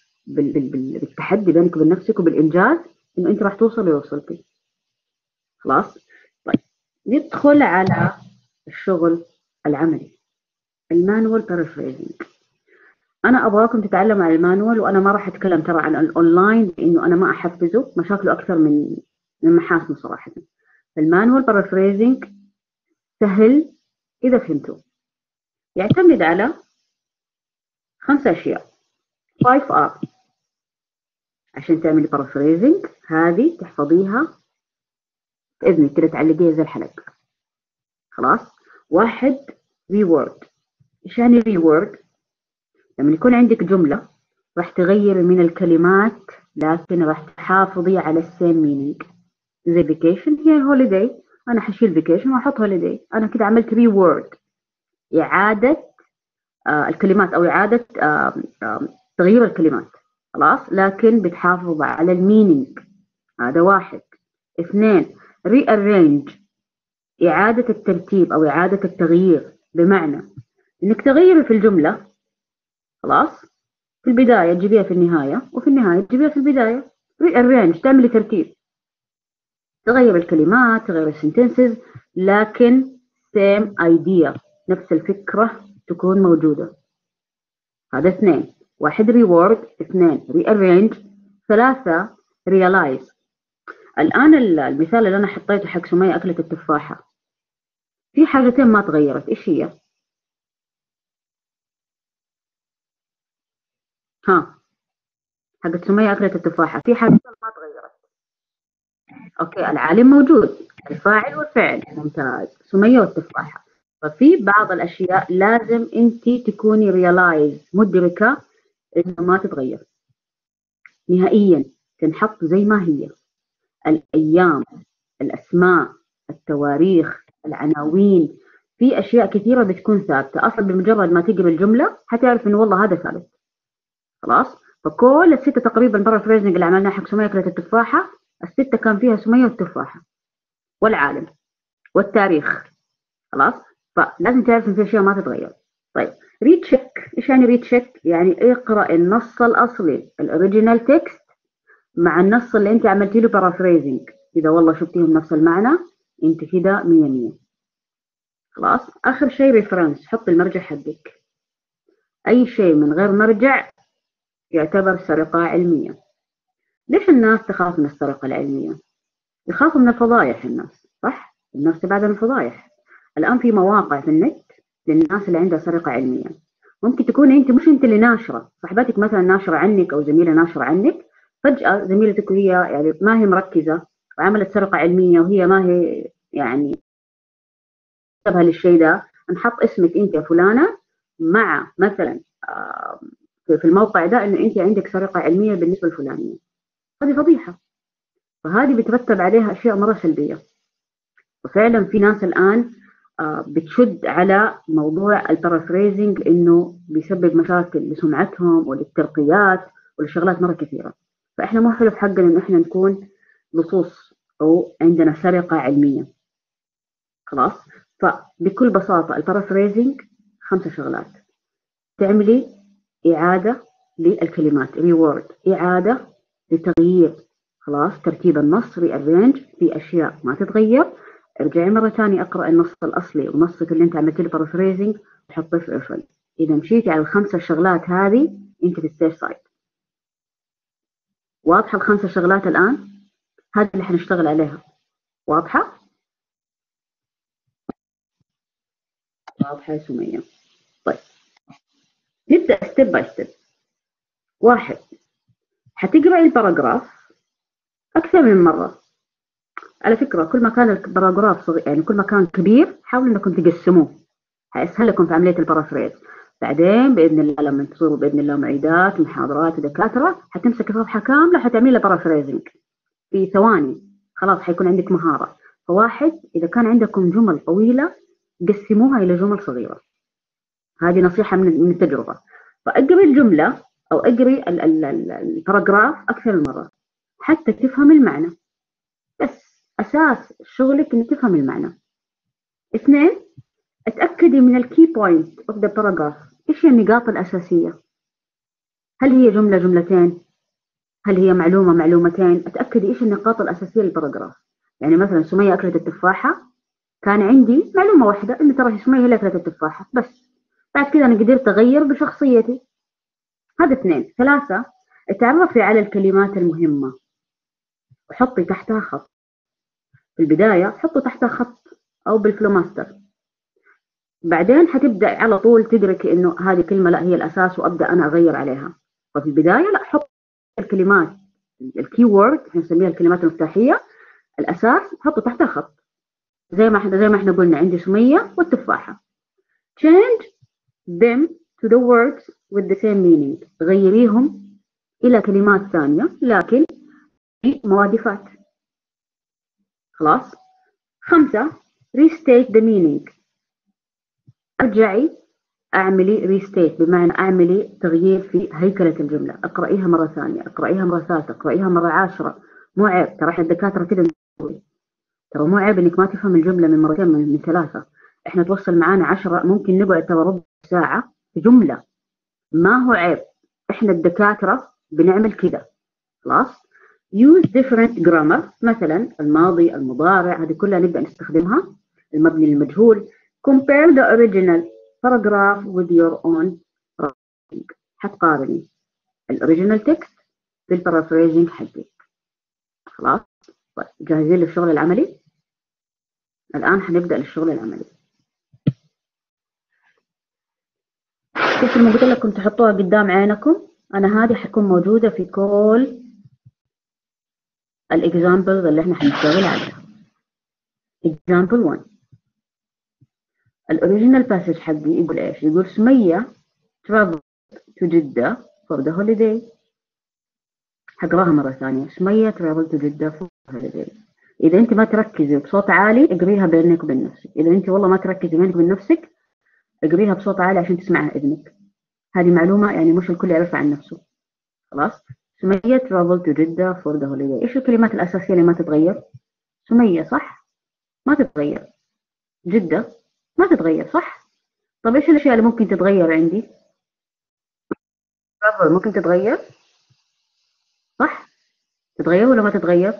بالتحدي بينك وبين نفسك وبالإنجاز، إنه أنت راح توصلي ووصلتي. خلاص؟ طيب ندخل على الشغل العملي، المانوال بارافريزنج. أنا أبغاكم تتعلموا عن المانوال، وأنا ما راح أتكلم ترى عن الأونلاين لأنه أنا ما أحفزه، مشاكله أكثر من محاسنه صراحة. المانوال بارافريزنج سهل إذا فهمتوا، يعتمد على 5 أشياء. 5R عشان تعملي بارافريزنج، هذه تحفظيها بإذنك كده تعلقيها زي الحلق. خلاص؟ 1 ريورد. إيش يعني ريورد؟ لما يكون عندك جملة راح تغير من الكلمات لكن راح تحافظي على السيم مينينج. زي فيكيشن هي هوليداي، أنا حشيل فيكيشن وأحط هوليداي، أنا كده عملت ريورد، إعادة الكلمات أو إعادة تغيير الكلمات. خلاص؟ لكن بتحافظ على المينينج. هذا 1. 2 rearrange، إعادة الترتيب أو إعادة التغيير، بمعنى إنك تغيري في الجملة. خلاص؟ في البداية تجيبيها في النهاية، وفي النهاية تجيبيها في البداية. rearrange، تعملي ترتيب، تغير الكلمات، تغير السنتنسز، لكن same idea، نفس الفكرة تكون موجودة. هذا 2. 1 reward، 2 rearrange، 3 realize. الآن المثال اللي أنا حطيته حق سمية أكلت التفاحة، في حاجتين ما تغيرت، إيش هي؟ حقت سمية أكلت التفاحة، في حاجتين ما تغيرت. أوكي، العالم موجود، الفاعل والفعل ممتاز، سمية والتفاحة. ففي بعض الأشياء لازم أنت تكوني ريلايز، مدركة إنه ما تتغير نهائيا، تنحط زي ما هي. الأيام، الأسماء، التواريخ، العناوين، في أشياء كثيرة بتكون ثابتة، أصلا بمجرد ما تقرأ الجملة حتعرف إنه والله هذا ثابت. خلاص؟ فكل الستة تقريبا بارافريزنج اللي عملناها حق سمية أكلت التفاحة، الستة كان فيها سمية والتفاحة والعالم والتاريخ. خلاص؟ فلازم تعرف إن في أشياء ما تتغير. طيب ريتشيك، إيش يعني ريتشيك؟ يعني اقرأ النص الأصلي الأوريجينال تكست مع النص اللي أنت عملتي له بارافريزنج، إذا والله شفتيهم نفس المعنى أنت كده 100 100. خلاص؟ آخر شيء ريفرنس، حط المرجع حقك. أي شيء من غير مرجع يعتبر سرقة علمية. ليش الناس تخاف من السرقة العلمية؟ يخافوا من الفضايح الناس، صح؟ الناس تبعد عن الفضايح. الآن في مواقع في النت للناس اللي عندها سرقة علمية. ممكن تكون أنت مش أنت اللي ناشرة، صاحبتك مثلا ناشرة عنك أو زميلة ناشرة عنك، فجأة زميلتك وهي يعني ما هي مركزة وعملت سرقة علمية وهي ما هي يعني انتبه للشيء ده، نحط اسمك أنت يا فلانة مع مثلا في الموقع ده إنه أنت عندك سرقة علمية بالنسبة الفلانية. هذه فضيحة، فهذه بترتب عليها أشياء مرة سلبية. وفعلا في ناس الآن بتشد على موضوع البارافريزنج إنه بيسبب مشاكل لسمعتهم وللترقيات ولشغلات مرة كثيرة. فإحنا مو حلو في حقنا إنه إحنا نكون لصوص أو عندنا سرقة علمية. خلاص؟ فبكل بساطة البارافريزنج 5 شغلات. تعملي إعادة للكلمات، ريورد، إعادة لتغيير خلاص ترتيب النص، ريأرينج، في أشياء ما تتغير، ارجعي مرة ثانية أقرأ النص الأصلي ونصك اللي أنت عملت له بارافريزنج وحطيه في إرفل. إذا مشيتي على ال5 شغلات هذه أنت في السيف سايد. واضحة ال5 شغلات الآن؟ هذه اللي حنشتغل عليها. واضحة؟ واضحة يا سمية. طيب نبدأ ستيب باي ستيب. 1، حتقرأي الباراجراف أكثر من مرة. على فكرة كل ما كان الباراجراف صغير يعني كل ما كان كبير حاولوا انكم تقسموه، هيسهل لكم في عملية البارافريز. بعدين بإذن الله لما تصيروا بإذن الله معيدات محاضرات ودكاترة حتمسك صفحة كاملة حتعملي لها بارافريزنج في ثواني، خلاص حيكون عندك مهارة. فواحد، إذا كان عندكم جمل طويلة قسموها إلى جمل صغيرة. هذه نصيحة من التجربة. فأقري الجملة أو أقري الباراجراف أكثر من مرة حتى تفهم المعنى، بس أساس شغلك إنك تفهم المعنى. 2، اتأكدي من الكي بوينت اوف ذا باراجراف. ايش هي النقاط الأساسية؟ هل هي جملة جملتين؟ هل هي معلومة معلومتين؟ اتأكدي ايش النقاط الأساسية للباراجراف. يعني مثلا سمية أكلت التفاحة، كان عندي معلومة واحدة إن ترى سمية هي اللي أكلت التفاحة بس. بعد كده أنا قدرت أغير بشخصيتي. هذا 2. 3، اتعرفي على الكلمات المهمة وحطي تحتها خط. في البداية حطوا تحتها خط أو بالفلوماستر، بعدين حتبدأ على طول تدركي إنه هذه كلمة لا هي الأساس وأبدأ أنا أغير عليها. ففي البداية لا، حط الكلمات الكي وورد احنا نسميها الكلمات المفتاحية الأساس، حطوا تحتها خط زي ما احنا قلنا عندي سمية والتفاحة. change them to the words with the same meaning، غيريهم إلى كلمات ثانية لكن مرادفات. خلاص. 5، restate the meaning، ارجعي اعملي ريستيت، بمعنى اعملي تغيير في هيكلة الجملة، اقرأيها مرة ثانية، اقرأيها مرة ثالثة، اقرأيها مرة 10. مو عيب، ترى احنا الدكاترة كده نقول، ترى مو عيب انك ما تفهم الجملة من مرتين من 3. احنا توصل معانا 10 ممكن نقعد ترى ربع ساعة في جملة، ما هو عيب، احنا الدكاترة بنعمل كده. خلاص. use different grammar، مثلا الماضي المضارع هذه كلها نبدأ نستخدمها، المبني للمجهول. compare the original paragraph with your own writing، حتقارني الاوريجينال تكست بالبارافريزنج حقك. خلاص. طيب جاهزين للشغل العملي؟ الآن حنبدأ للشغل العملي. كيف ما قلت لكم تحطوها قدام عينكم، أنا هذه حتكون موجودة في كل الإكزامبلز اللي احنا حنشتغل عليها. example 1، الأوريجينال باسج حقي يقول إيش؟ يقول سمية traveled to جدة for the holiday. حقراها مرة ثانية، سمية traveled to جدة for the holiday. إذا أنت ما تركزي بصوت عالي اقريها بينك وبين نفسك، إذا أنت والله ما تركزي بينك وبين نفسك اقريها بصوت عالي عشان تسمعها ابنك. هذه معلومة يعني مش الكل يعرفها عن نفسه. خلاص. سمية travel to جدة for the holiday. إيش الكلمات الأساسية اللي ما تتغير؟ سمية صح؟ ما تتغير. جدة ما تتغير صح؟ طب إيش الأشياء اللي ممكن تتغير عندي؟ travel ممكن تتغير صح؟ تتغير ولا ما تتغير؟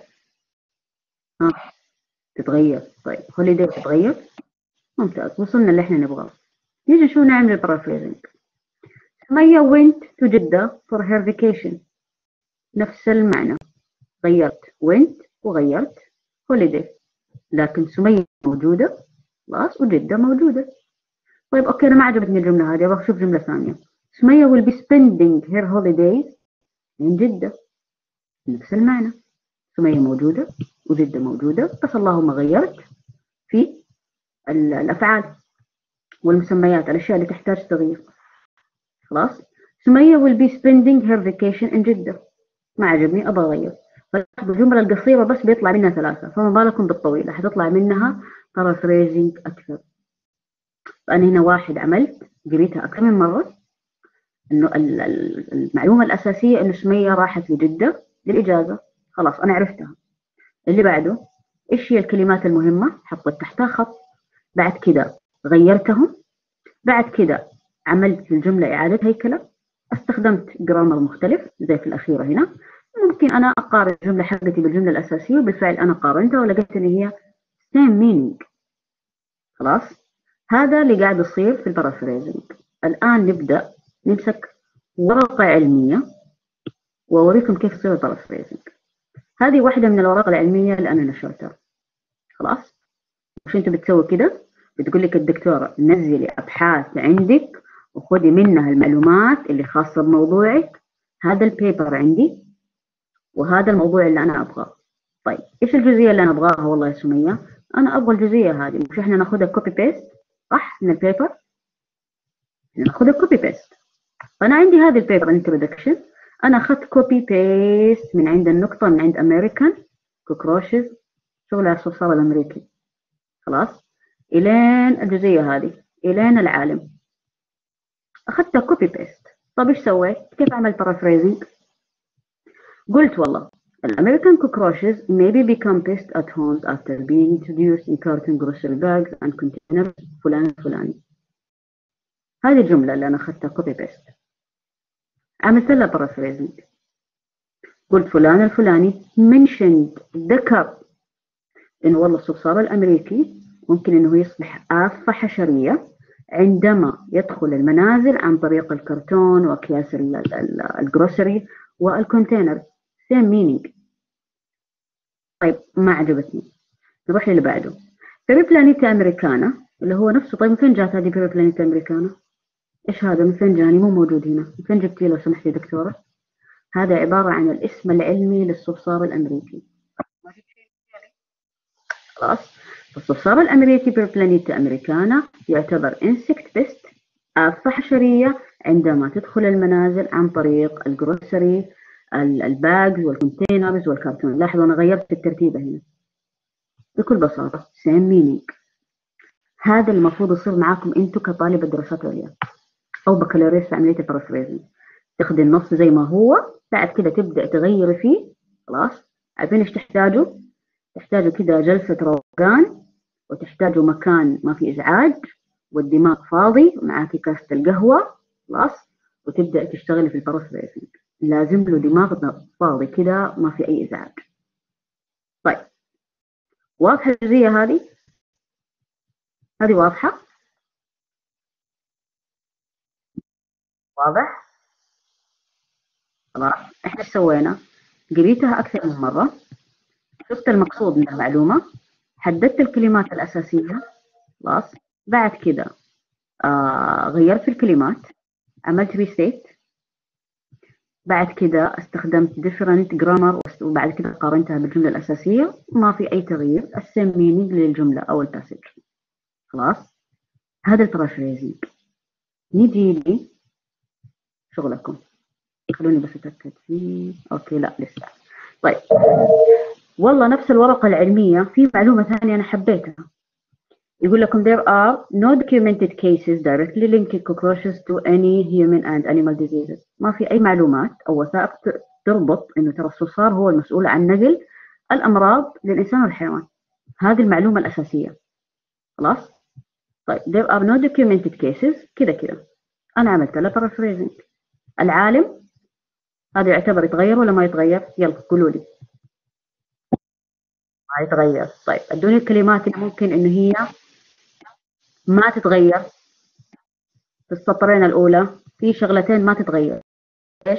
ها تتغير. طيب holiday تتغير. ممتاز، وصلنا اللي احنا نبغاه. نيجي نشوف نعمل البارافريزنج. سمية went to جدة for her vacation. نفس المعنى، غيرت went وغيرت holiday، لكن سمية موجودة خلاص وجدة موجودة. طيب اوكي انا ما عجبتني الجملة هذه، ابغى اشوف جملة ثانية. سمية will be spending her holidays in جدة. نفس المعنى، سمية موجودة وجدة موجودة، بس اللهم غيرت في الافعال والمسميات، الاشياء اللي تحتاج تغيير. خلاص. سمية will be spending her vacation in جدة. ما عجبني ابغى اغير. الجملة القصيرة بس بيطلع منها 3، فما بالكم بالطويلة حتطلع منها paraphrasing أكثر. فأنا هنا واحد عملت قريتها أكثر من مرة، إنه المعلومة الأساسية إنه سمية راحت لجدة للإجازة، خلاص أنا عرفتها. اللي بعده إيش هي الكلمات المهمة؟ حطيت تحتها خط. بعد كده غيرتهم. بعد كده عملت في الجملة إعادة هيكلة، استخدمت جرامر مختلف زي في الأخيرة هنا. ممكن أنا أقارن الجملة حقتي بالجملة الأساسية، وبالفعل أنا قارنتها ولقيت إن هي same meaning. خلاص. هذا اللي قاعد يصير في البارافريزنج. الآن نبدأ نمسك ورقة علمية وأوريكم كيف يصير البارافريزنج. هذه واحدة من الأوراق العلمية اللي أنا نشرتها. خلاص. وش أنت بتسوي كده؟ بتقول لك الدكتورة نزلي أبحاث عندك وخذي منها المعلومات اللي خاصة بموضوعك. هذا البيبر عندي وهذا الموضوع اللي أنا أبغاه. طيب إيش الجزئية اللي أنا أبغاها والله يا سمية؟ أنا أبغى الجزئية هذه، مش إحنا ناخذها كوبي بيست صح من البيبر؟ ناخذها كوبي بيست. فأنا عندي هذه البيبر introduction، أنا أخذت كوبي بيست من عند النقطة من عند أمريكان كوكروشز، شغل الصرصار الأمريكي. خلاص. إلين الجزئية هذه، إلين العالم، أخذتها كوبي بيست. طب إيش سويت؟ كيف عملت بارافريزنج؟ قلت والله الأمريكان cockroaches may be become pests at homes after being introduced in carton grocery bags and containers فلان الفلاني. هذه الجملة اللي أنا أخذتها كوبي بيست، عملت لها بارافريزنج. قلت فلان الفلاني mentioned ذكر إنه والله الصرصار الأمريكي ممكن إنه يصبح آفة حشرية عندما يدخل المنازل عن طريق الكرتون وأكياس الجروسري والكونتينر. same meaning. طيب ما عجبتني، نروح للي بعده. بيريبلانيتا أمريكانا اللي هو نفسه. طيب من فين جات هذه بيريبلانيتا أمريكانا؟ إيش هذا؟ من فين جاني؟ مو موجود هنا. من فين جبتيه لو سمحتي يا دكتورة؟ هذا عبارة عن الاسم العلمي للصرصار الأمريكي. خلاص. الصرصار الأمريكي بيريبلانيتا أمريكانا يعتبر insect pest، آفة حشرية عندما تدخل المنازل عن طريق الجروسري، الباجز والكونتينرز والكرتون. لاحظوا أنا غيرت الترتيبة هنا بكل بساطة. same meaning. هذا المفروض يصير معاكم انتم كطالب دراسات عليا او بكالوريوس في عمليه البارافريزنج. تاخذي النص زي ما هو، بعد كده تبدا تغيري فيه. خلاص. عارفين ايش تحتاجوا؟ تحتاجوا كده جلسه روقان، وتحتاجوا مكان ما في ازعاج، والدماغ فاضي، ومعاكي كاسه القهوه. خلاص. وتبدا تشتغلي في البارافريزنج. لازم له دماغ فاضي كده ما في اي ازعاج. طيب واضحه الجزئيه هذه؟ هذه واضحه؟ واضح؟ خلاص. احنا ايش سوينا؟ قريتها اكثر من مره، شفت المقصود من المعلومه، حددت الكلمات الاساسيه. خلاص. بعد كده غيرت الكلمات، عملت ريسيت. بعد كده استخدمت different grammar، وبعد كده قارنتها بالجمله الاساسيه، ما في اي تغيير، السيم مينينج للجمله او الباسج. خلاص. هذا البارافريزنج. نيجي لشغلكم. خلوني بس اتاكد فيه. اوكي لا لسه. طيب والله نفس الورقة العلمية في معلومة ثانية أنا حبيتها. يقول لكم there are no documented cases directly linking cockroaches to any human and animal diseases. ما في أي معلومات أو وثائق تربط إنه ترى الصرصار هو المسؤول عن نقل الأمراض للإنسان والحيوان. هذه المعلومة الأساسية. خلاص؟ طيب there are no documented cases كذا أنا عملت له paraphrasing. العالم هذا يعتبر يتغير ولا ما يتغير؟ يلا قولوا لي. ما يتغير. طيب ادوني الكلمات اللي ممكن إنه هي ما تتغير في السطرين الأولى. في شغلتين ما تتغير. إيش؟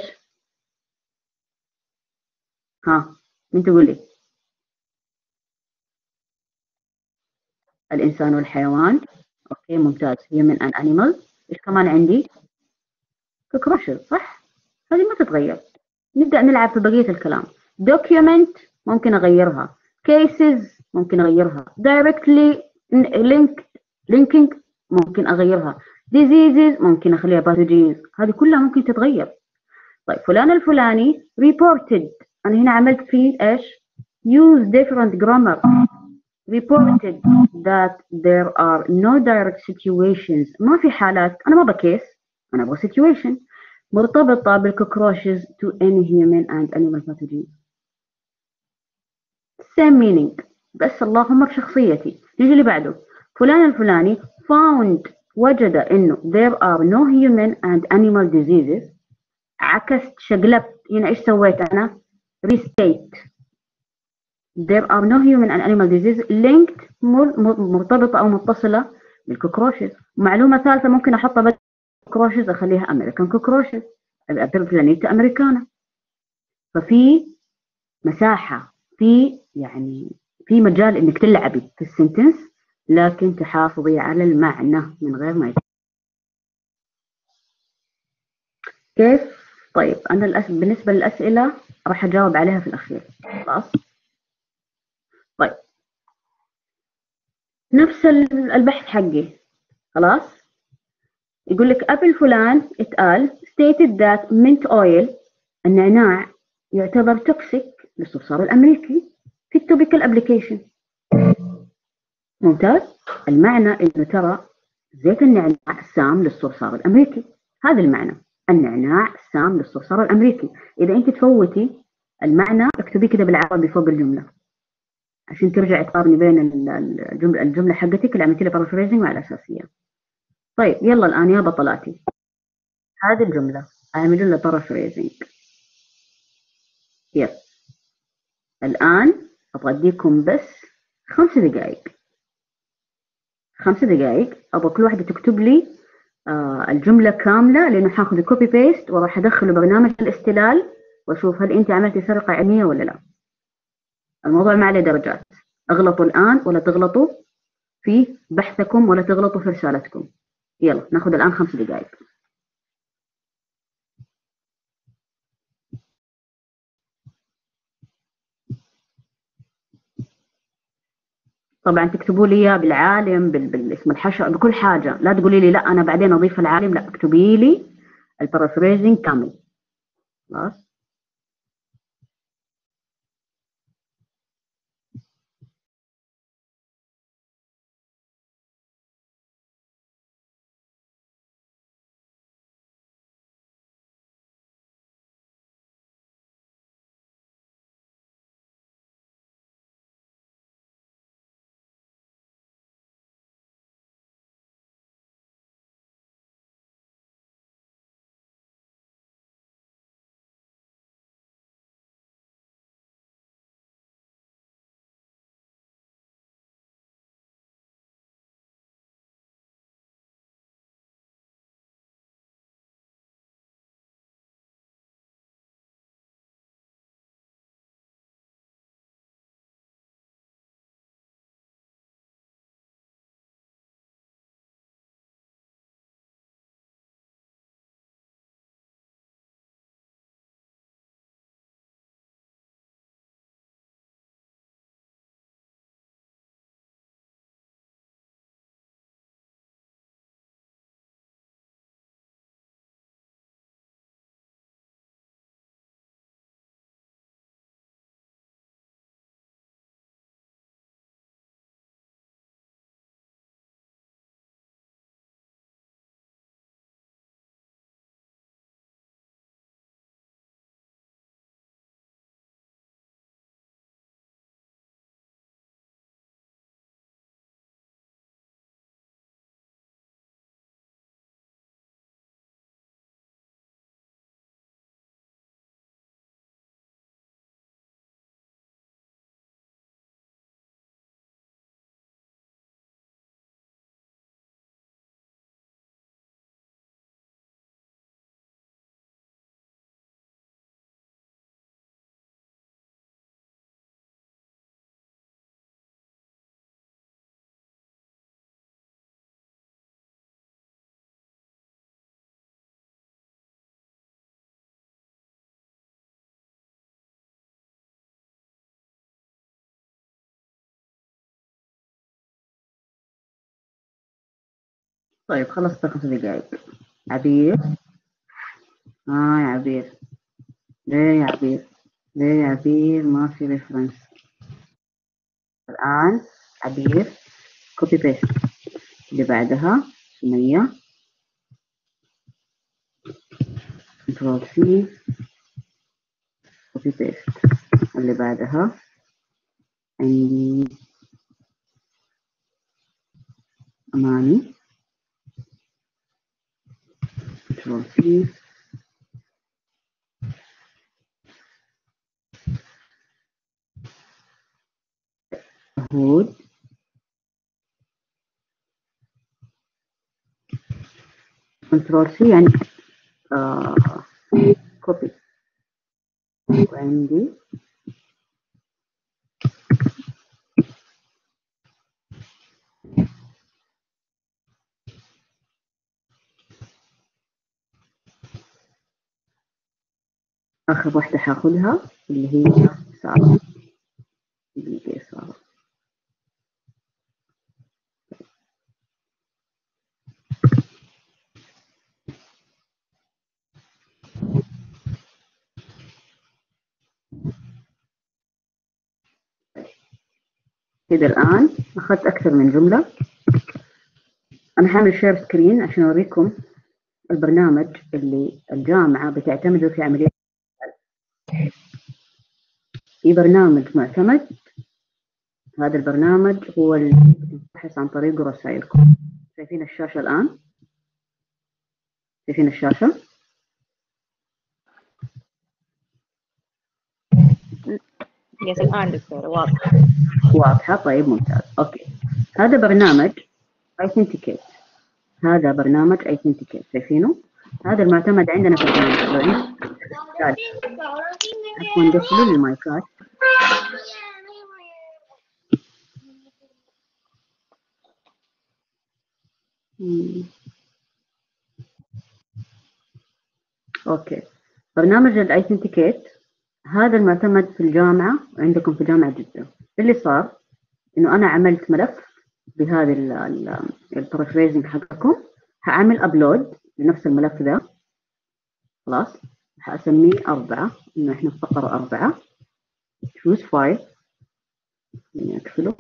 ها مين تقول لي؟ الإنسان والحيوان. أوكي ممتاز. human and animal. إيش كمان عندي؟ cockroaches صح؟ هذه ما تتغير. نبدأ نلعب في بقية الكلام. document ممكن أغيرها. cases ممكن أغيرها. directly linking ممكن أغيرها. diseases ممكن أخليها pathogens. هذه كلها ممكن تتغير. طيب فلان الفلاني reported. أنا هنا عملت فيه إيش؟ use different grammar. reported that there are no direct situations. ما في حالات. أنا ما بكيس، أنا أبغى situation مرتبطة بالcockroaches to any human and animal pathogen. same meaning بس اللهم بشخصيتي. نيجي اللي بعده. فلان الفلاني found وجد إنه there are no human and animal diseases. عكست شقلبت. هنا إيش سويت أنا؟ restate. there are no human and animal diseases linked مرتبطة أو متصلة بالكوكروشز. معلومة ثالثة ممكن أحطها بدل كوكروشز أخليها أمريكان كوكروشز. بلانيتا أمريكانا. ففي مساحة، في يعني في مجال إنك تلعبي في السنتنس لكن تحافظي على المعنى من غير ما كيف؟ طيب أنا بالنسبة للأسئلة راح أجاوب عليها في الأخير. خلاص؟ طيب نفس البحث حقي. خلاص؟ يقول لك قبل فلان اتقال stated that mint oil النعناع يعتبر توكسيك للصرصار الأمريكي في التوبيكال ابليكيشن. ممتاز. المعنى إنه ترى زيت النعناع سام للصرصار الأمريكي. هذا المعنى. النعناع سام للصرصار الأمريكي. إذا أنت تفوتي المعنى اكتبيه كده بالعربي فوق الجملة عشان ترجعي تقارني بين الجملة حقتك اللي عملتي لها paraphrasing مع الأساسية. طيب يلا الآن يا بطلاتي هذه الجملة أعملوا لها paraphrasing. يلا الآن أبغى أديكم بس 5 دقائق. 5 دقائق أبغى كل واحدة تكتب لي الجملة كاملة لأنه حاخذ كوبي بيست وراح أدخله برنامج الاستلال وأشوف هل أنت عملتي سرقة علمية ولا لا. الموضوع ما عليه درجات. اغلطوا الآن ولا تغلطوا في بحثكم ولا تغلطوا في رسالتكم. يلا ناخذ الآن 5 دقائق. طبعا تكتبوا لي بالعالم بالاسم الحشر بكل حاجة. لا تقولي لي لا أنا بعدين أضيف العالم. لا اكتبي لي البارافريزنج كامل. خلاص. طيب خلصت 5 دقايق. عبير، يا عبير، ليه يا عبير؟ ليه يا عبير ما في ريفرنس؟ الآن عبير كوبي بيست. اللي بعدها سمية، كنترول سي، كوبي بيست. اللي بعدها عندي أماني، كنترول سي، هود، كنترول سي يعني كوبي. وعندي آخر واحدة حاخدها اللي هي سارة. دقيقة يا سارة. كده الآن أخذت أكثر من جملة. أنا حامل شير سكرين عشان أوريكم البرنامج اللي الجامعة بتعتمده في عملية. في برنامج معتمد، هذا البرنامج هو اللي بتبحث عن طريقه رسائلكم. شايفين الشاشة الآن؟ شايفين الشاشة؟ يس الآن دكتورة واضحة. واضحة، طيب ممتاز. أوكي، هذا برنامج Authenticate. هذا برنامج Authenticate، شايفينه؟ هذا المعتمد عندنا في البرنامج. عفوا قفلوا لي المايكات. اوكي، برنامج الايثنتيكيت هذا المعتمد في الجامعة، عندكم في جامعة جدة. اللي صار انه انا عملت ملف بهذا البارافريزنج حقكم، هعمل ابلود لنفس الملف ذا. خلاص، هسميه 4، انه احنا في فقرة 4. choose file، يعني اقفله.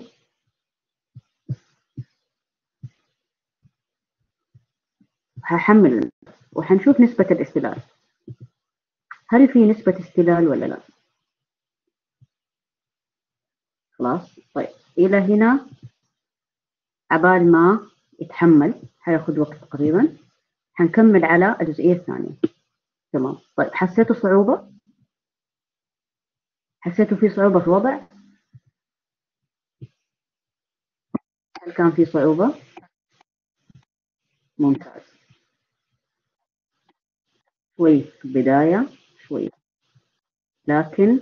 هحمل وحنشوف نسبة الاستلال، هل في نسبة استلال ولا لا. خلاص، طيب إلى هنا عبال ما يتحمل هياخد وقت تقريبا. هنكمل على الجزئية الثانية. تمام، طيب حسيتوا صعوبة؟ حسيتوا في صعوبة في الوضع؟ هل كان في صعوبة؟ ممتاز. شوي في البداية، شوي، لكن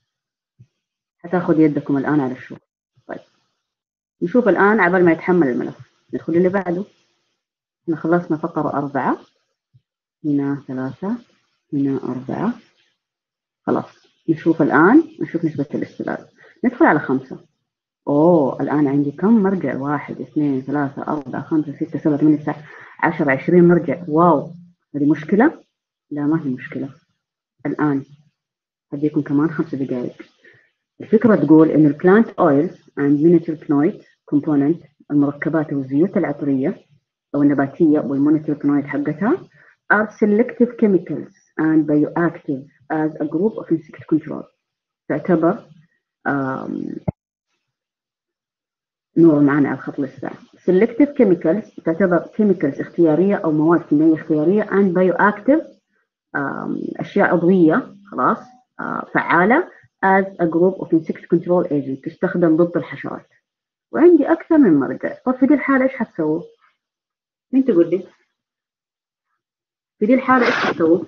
هتاخد يدكم الآن على الشغل. طيب نشوف الآن عبال ما يتحمل الملف. ندخل اللي بعده. احنا خلصنا فقرة 4، هنا 3، هنا 4. خلاص، نشوف الآن، نشوف نسبة الاستلال. ندخل على 5. أوه، الآن عندي كم مرجع؟ 1 2 3 4 5 6 7 8 9 10 20 مرجع. واو، هذه مشكلة؟ لا ما هي مشكلة. الآن هديكم كمان 5 دقائق. الفكرة تقول إن البلانت أويلز and مينيتربينويد كومبوننت، المركبات والزيوت العطرية أو النباتية والمونوتربينويد حقتها are selective chemicals and bioactive as a group of insect control. تعتبر نور معنا على الخط لسه. selective chemicals تعتبر chemicals اختيارية أو مواد كيميائية اختيارية and bioactive أشياء عضوية خلاص فعالة as a group of insect control agent تستخدم ضد الحشرات. وعندي أكثر من مرجع. طب في دي الحالة إيش حتسووا؟ مين تقول لي؟ في دي الحالة إيش حتسووا؟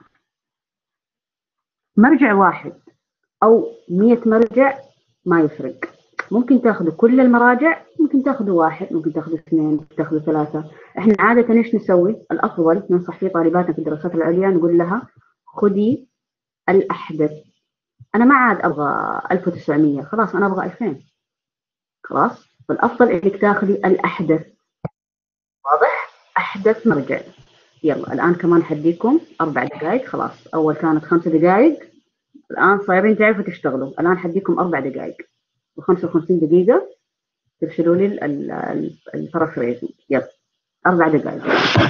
مرجع واحد أو 100 مرجع ما يفرق. ممكن تاخذوا كل المراجع، ممكن تاخذوا واحد، ممكن تاخذوا 2، ممكن تاخذوا 3. احنا عادة ايش نسوي؟ الأفضل ننصح فيه طالباتنا في الدراسات العليا، نقول لها خذي الأحدث. أنا ما عاد أبغى 1900، خلاص أنا أبغى 2000. خلاص، فالأفضل إنك تاخذي الأحدث. واضح؟ أحدث مرجع. يلا الآن كمان حديكم 4 دقائق، خلاص أول كانت 5 دقائق، الآن صايرين تعرفوا تشتغلوا. الآن حديكم 4 دقائق و55 دقيقة ترسلوا لي البارافريزنج. يلا 4 دقائق.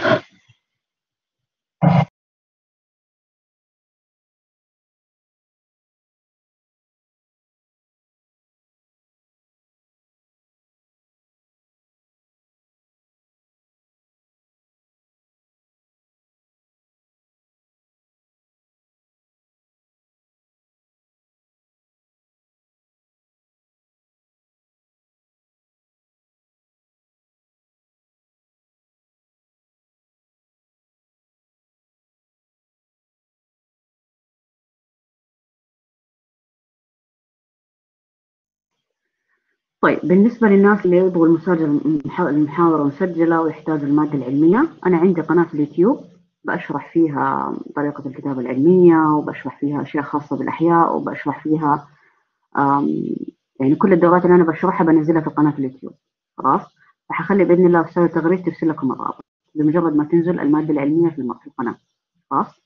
طيب بالنسبة للناس اللي يبغوا المحاضرة مسجلة ويحتاجوا المادة العلمية، أنا عندي قناة في اليوتيوب بشرح فيها طريقة الكتابة العلمية، وبشرح فيها أشياء خاصة بالأحياء، وبشرح فيها يعني كل الدورات اللي أنا بشرحها بنزلها في قناة اليوتيوب. خلاص، فحخلي بإذن الله في تغريد ترسل لكم الرابط بمجرد ما تنزل المادة العلمية في القناة. خلاص.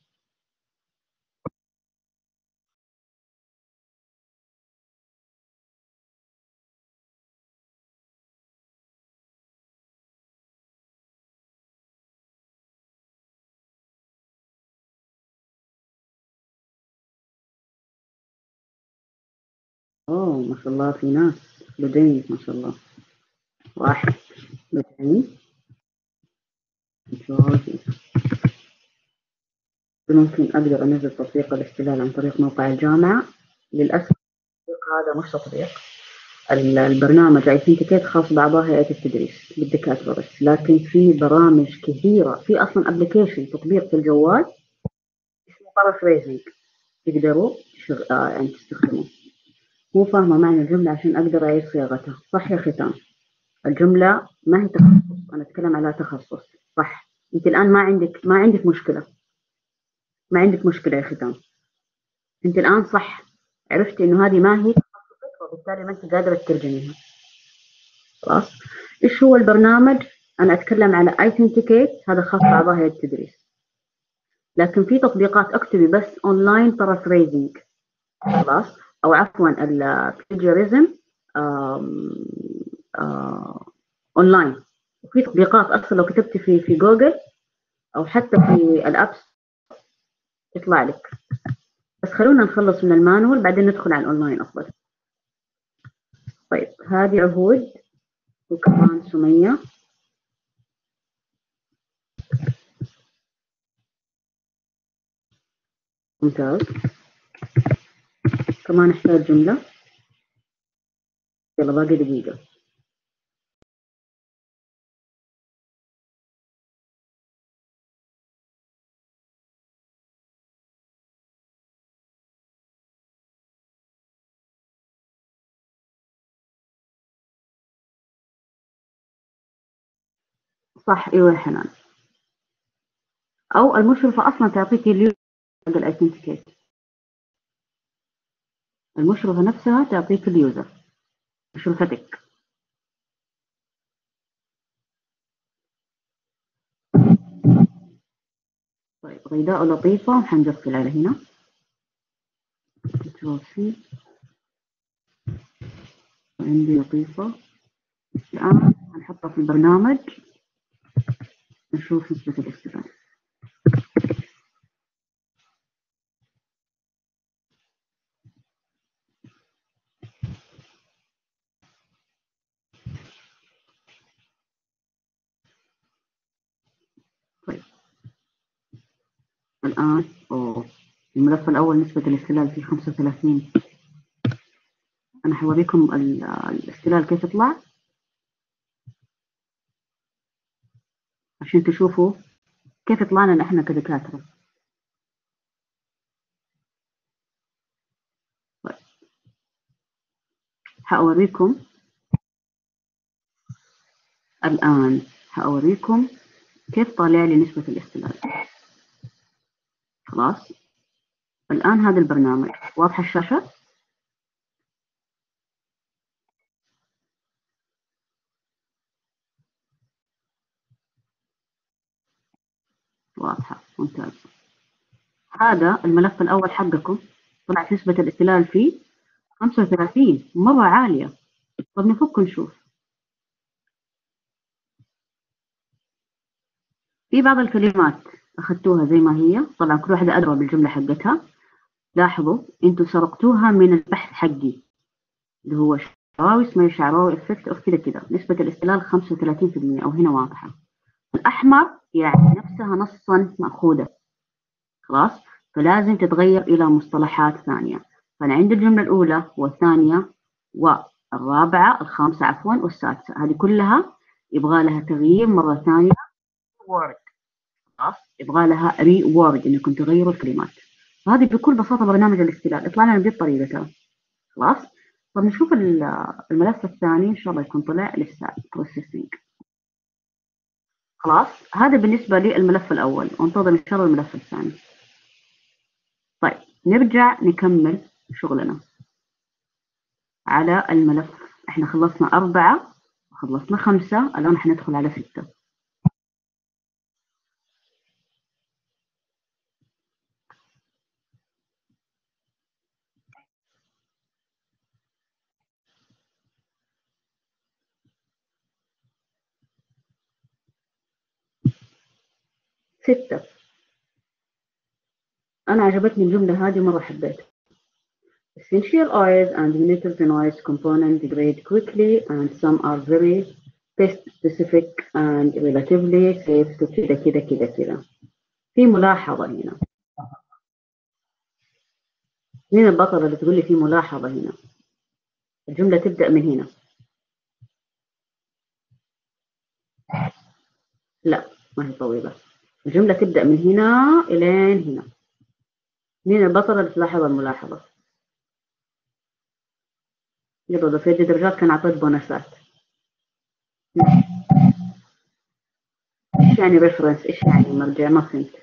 أوه ما شاء الله، في ناس لدي ما شاء الله. 1 2 3. ممكن أقدر أنزل تطبيق الاستلال عن طريق موقع الجامعة. للأسف التطبيق هذا مش تطبيق، البرنامج ايثنتيكيت خاص بأعضاء هيئة التدريس بالدكاترة بس، لكن في برامج كثيرة، في أصلا أبليكيشن تطبيق في الجوال اسمه بارافريزنج تقدروا يعني تستخدموه. مو فاهمة معنى الجملة عشان أقدر أعيد صياغتها. صح يا ختام؟ الجملة ما هي تخصص، أنا أتكلم على تخصص. صح، أنت الآن ما عندك مشكلة، ما عندك مشكلة يا ختام. أنت الآن صح عرفت إنه هذه ما هي تخصصك، وبالتالي ما أنت قادرة تترجميها. خلاص. إيش هو البرنامج؟ أنا أتكلم على ايثنتيكيت، هذا خاص بأعضاء هيئة التدريس. لكن في تطبيقات اكتبي بس اونلاين بارافريزنج، خلاص، أو عفوا البلاجيريزم اونلاين. وفي تطبيقات اصلا لو كتبتي في جوجل او حتى في الابس يطلع لك. بس خلونا نخلص من المانوال بعدين ندخل على الاونلاين افضل. طيب هذه عهود، وكمان سمية. ممتاز. كمان احتاج جملة. يلا باقي دقيقة. صح، ايوه يا حنان. او المشرفة اصلا تعطيكي اليوزر حق الايثنتيكيت، المشرفة نفسها تعطيك اليوزر، مشرفتك. طيب غيداء لطيفة حنقفل على هنا. عندي لطيفة الآن هنحطها في البرنامج نشوف نسبة الاستفادة. طيب الآن الملف الأول نسبة الاستلال فيه 35. أنا حوريكم الاستلال كيف يطلع عشان تشوفوا كيف طلعنا نحن كدكاترة. طيب هأوريكم الآن، هأوريكم كيف طالع لي نسبة الاستلال. خلاص الآن هذا البرنامج واضحة الشاشة. واضحة، ممتاز. هذا الملف الأول حقكم طلعت نسبة الاستلال فيه 35، مرة عالية. طب نفك نشوف. في بعض الكلمات أخذتوها زي ما هي، طبعا كل واحدة أدرى بالجملة حقتها. لاحظوا أنتوا سرقتوها من البحث حقي اللي هو شعراوي، اسمه شعراوي افكت اوف كذا كذا، نسبة الاستلال 35%، أو هنا واضحة. الأحمر يعني نفسها نصا مأخوذة، خلاص، فلازم تتغير إلى مصطلحات ثانية. فأنا عندي الجملة الأولى والثانية والرابعة، الخامسة عفوا والسادسة، هذه كلها يبغى لها تغيير مرة ثانية، وورد، خلاص، يبغى لها ري وورد، إنكم تغيروا الكلمات. فهذه بكل بساطة برنامج الاستلال يطلع لنا بهذه الطريقة ترى، خلاص. طب نشوف الملف الثاني، إن شاء الله يكون طلع لسه بروسيسنج. خلاص، هذا بالنسبة للملف الأول، وانتظر إن شاء الله الملف الثاني. طيب نرجع نكمل شغلنا على الملف. احنا خلصنا 4 وخلصنا 5، الآن حندخل على 6. أنا عجبتني الجملة هذه، مرة حبيتها. Essential oils and minerals components degrade quickly and some are very pest specific and relatively safe to كذا كذا كذا كذا. في ملاحظة هنا، مين البطلة اللي تقول لي في ملاحظة هنا؟ الجملة تبدأ من هنا. لا، ما هي طويلة. الجملة تبدأ من هنا إلين هنا. مين البطلة اللي تلاحظ الملاحظة؟ يلا لو في درجات كان أعطيت بونصات. إيش يعني ريفرنس؟ إيش يعني مرجع؟ ما فهمت.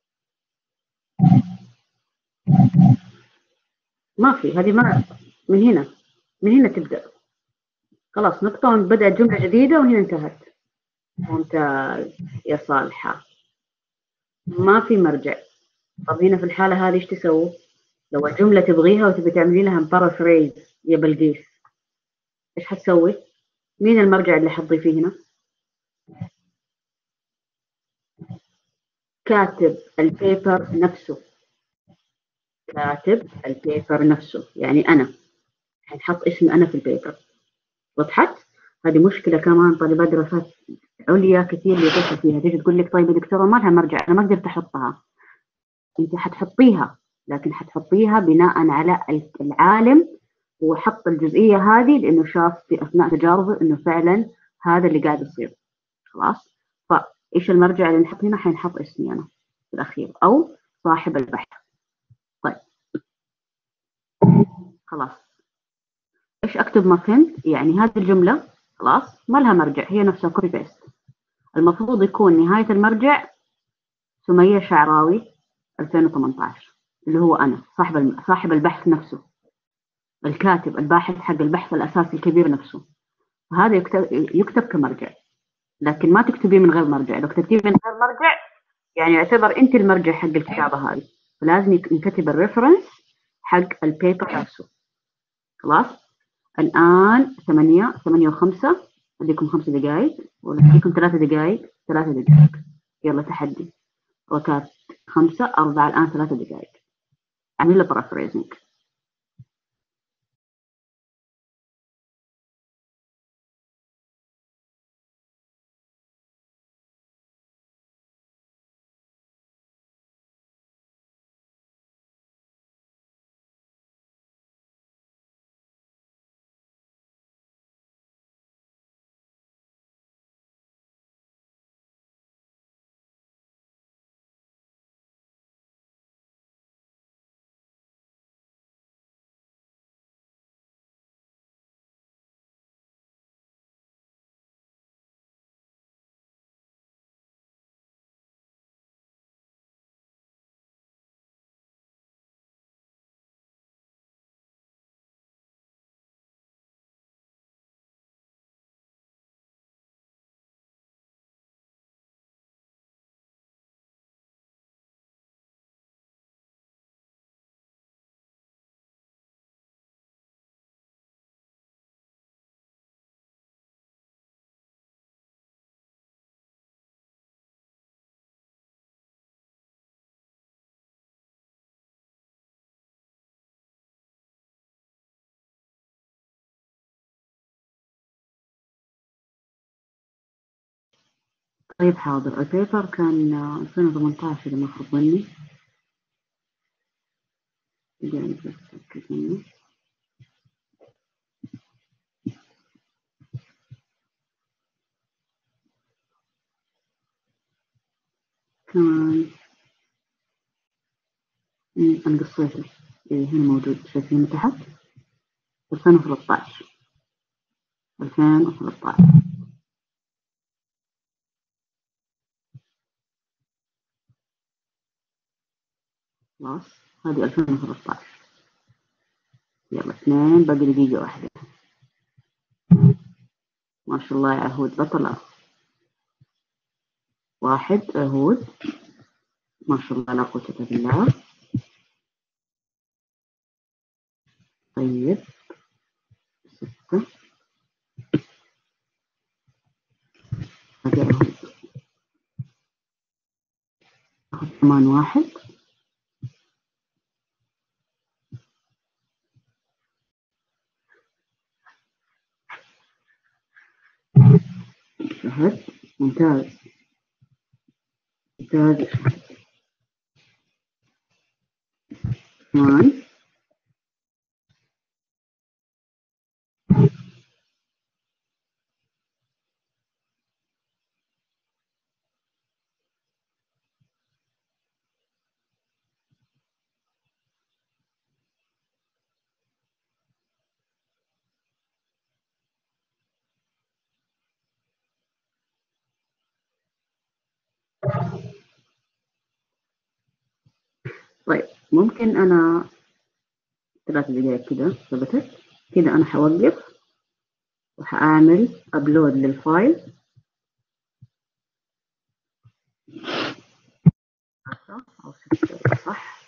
ما في، هذه ما من هنا، من هنا تبدأ. خلاص نقطة بدأت جملة جديدة وهنا انتهت. ممتاز يا صالحة، ما في مرجع. طب هنا في الحالة هذه إيش تسوي؟ لو الجملة تبغيها وتبي تعملي لها بارافريز يا بلقيس، إيش حتسوي؟ مين المرجع اللي حتضيفيه هنا؟ كاتب البيبر نفسه. كاتب البيبر نفسه يعني أنا، حنحط اسمي أنا في البيبر. وضحت؟ هذه مشكلة كمان طالبات دراسات عليا كثير بيقصوا فيها، تيجي تقول لك طيب يا دكتورة ما لها مرجع، أنا ما قدرت أحطها. أنت حتحطيها، لكن حتحطيها بناء على العالم وحط الجزئية هذه لأنه شاف في أثناء تجاربه إنه فعلا هذا اللي قاعد يصير. خلاص، فإيش المرجع اللي نحط هنا؟ حنحط اسمي أنا في الأخير أو صاحب البحث. طيب خلاص، إيش أكتب؟ ما فهمت. يعني هذه الجملة خلاص ما لها مرجع، هي نفسها كوبي بيست. المفروض يكون نهاية المرجع سمية شعراوي 2018، اللي هو أنا صاحب البحث نفسه، الكاتب الباحث حق البحث الأساسي الكبير نفسه. وهذا يكتب كمرجع، لكن ما تكتبيه من غير مرجع. لو كتبتيه من غير مرجع يعني يعتبر أنت المرجع حق الكتابة هذه، فلازم ينكتب الريفرنس حق البيبر نفسه. خلاص، الآن 8:05، أديكم 5 دقائق ولا أديكم 3 دقائق؟ 3 دقائق، يلا تحدي. وكانت 5 4، الآن 3 دقائق. أعمل له بارافريزنج. طيب حاضر. البيبر كان 2018 إذا ما خاب ظني. يعني بس أتأكد منه. كان أنا قصيته. إيه هنا موجود، شايفينه تحت 2013. 2013 خلاص، هذه 2013. يلا 2 باقي دقيقة واحدة. ما شاء الله يا عهود بطلة. 1 عهود، ما شاء الله لا قوة إلا بالله. طيب 6 باقي عهود. أخذ كمان 1. شهد، ممتاز ممتاز. كمان طيب ممكن أنا 3 دقائق كده ثبتت كده، أنا حوقف وحأعمل أبلود للفايل. 10 أو 6 صح.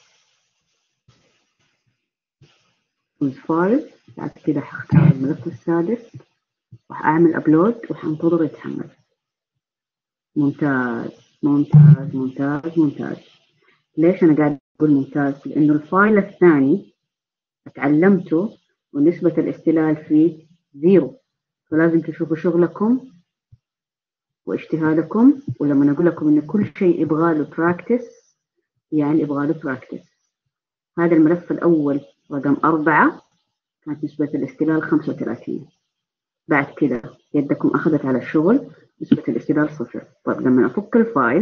فايل. بعد كده حختار الملف السادس وحأعمل أبلود وحنتظر يتحمل. ممتاز ممتاز ممتاز ممتاز. ليش أنا قاعد أقول ممتاز؟ لأنه الفايل الثاني اتعلمته ونسبة الاستلال فيه 0، فلازم تشوفوا شغلكم واجتهادكم. ولما نقول لكم إن كل شيء يبغى له براكتس، يعني يبغى له براكتس. هذا الملف الأول رقم 4 كانت نسبة الاستلال 35. بعد كده يدكم أخذت على الشغل، نسبة الاستلال 0. طيب لما أفك الفايل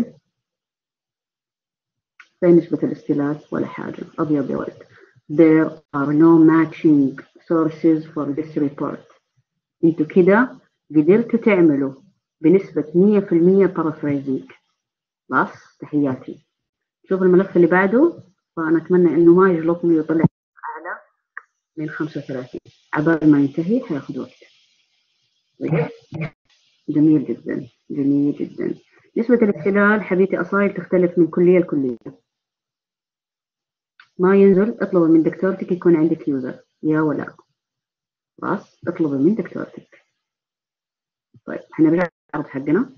في نسبة الاستلال ولا حاجة، أبيض يا ولد. There are no matching sources for this report. انتوا كده قدرتوا تعملوا بنسبة 100% paraphrasing. خلاص، تحياتي. شوف الملف اللي بعده، فأنا أتمنى إنه ما يجلطني ويطلع أعلى من 35. عبال ما ينتهي حياخد وقت. جميل جدا جميل جدا. نسبة الاستلال حبيبتي أصايل تختلف من كلية لكلية. ما ينزل اطلبي من دكتورتك يكون عندك يوزر يا ولا. خلاص اطلبي من دكتورتك. طيب حنرجع للعرض حقنا.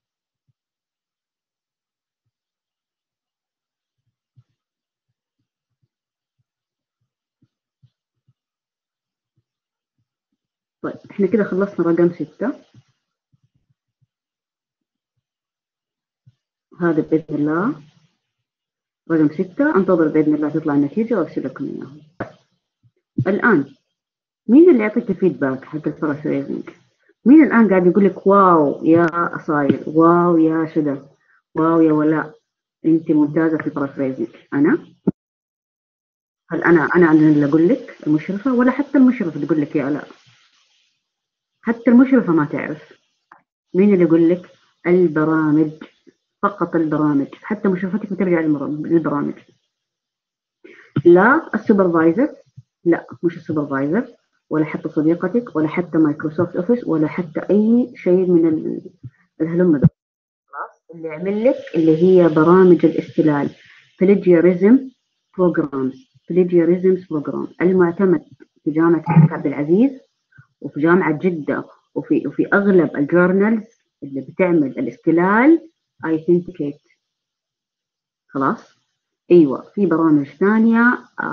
طيب احنا كده خلصنا رقم 6. هذا بإذن الله رقم 6. انتظر بإذن الله تطلع النتيجة وارسل لكم اياها. الآن مين اللي يعطيك الفيدباك حق البارافريزنج؟ مين الآن قاعد يقول لك واو يا أصايل، واو يا شدة، واو يا ولاء، أنت ممتازة في البارافريزنج؟ أنا؟ هل أنا اللي أقول لك المشرفة، ولا حتى المشرفة تقول لك يا آلاء؟ حتى المشرفة ما تعرف. مين اللي يقول لك؟ البرامج، فقط البرامج. حتى مشرفتك بترجع للبرامج، لا السوبرفايزر، لا مش السوبرفايزر، ولا حتى صديقتك، ولا حتى مايكروسوفت اوفيس، ولا حتى اي شيء من الهلم ده. خلاص، اللي يعمل لك اللي هي برامج الاستلال، plagiarism programs، plagiarism program المعتمد في جامعة الملك عبد العزيز وفي جامعة جدة وفي أغلب الجورنالز اللي بتعمل الاستلال ايثنتيكيت. خلاص. ايوه في برامج ثانيه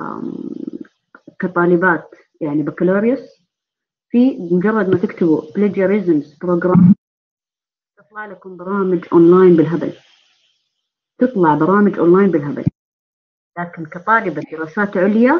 كطالبات يعني بكالوريوس، في مجرد ما تكتبوا plagiarism program تطلع لكم برامج اونلاين بالهبل، تطلع برامج اونلاين بالهبل، لكن كطالبة دراسات عليا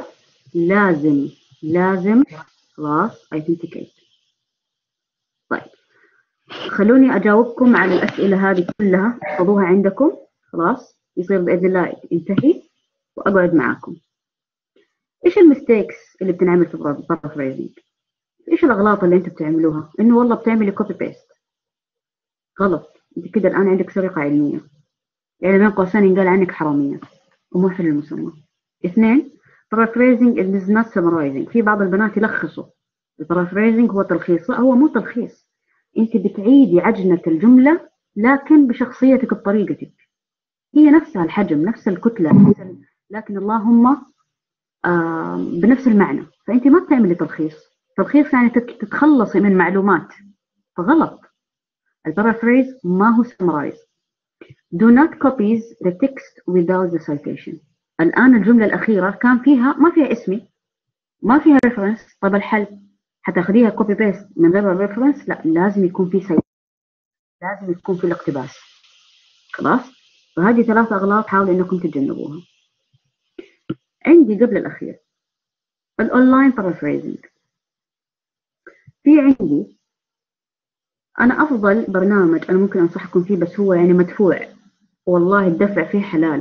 لازم خلاص ايثنتيكيت. طيب خلوني اجاوبكم على الاسئله هذه كلها، خذوها عندكم خلاص، يصير باذن الله ينتهي واقعد معاكم. ايش المستيكس اللي بتنعمل في البارافريزنج؟ ايش الاغلاط اللي انتم بتعملوها؟ انه والله بتعملي كوبي بيست، غلط. انت كده الان عندك سرقه علميه، يعني بين قوسين ينقال عنك حراميه ومحسن المسمى. اثنين، paraphrasing is not summarizing. في بعض البنات يلخصوا. البارافريزنج هو تلخيص، لا هو مو تلخيص، انت بتعيدي عجنة الجملة لكن بشخصيتك بطريقتك، هي نفسها الحجم نفس الكتلة لكن اللهم بنفس المعنى. فانت ما بتعملي تلخيص، تلخيص يعني تتخلصي من معلومات، فغلط. البارافريز ما هو summarize. Do not copy the text without the citation. الآن الجملة الأخيرة كان فيها ما فيها اسمي، ما فيها reference. طب الحل حتاخديها copy paste من غير reference؟ لا، لازم يكون في citation، لازم يكون في الاقتباس. خلاص؟ فهذه 3 أغلاط حاولوا إنكم تتجنبوها. عندي قبل الأخير الأونلاين بارافريزنج. في عندي أنا أفضل برنامج أنا ممكن أنصحكم فيه، بس هو يعني مدفوع، والله الدفع فيه حلال،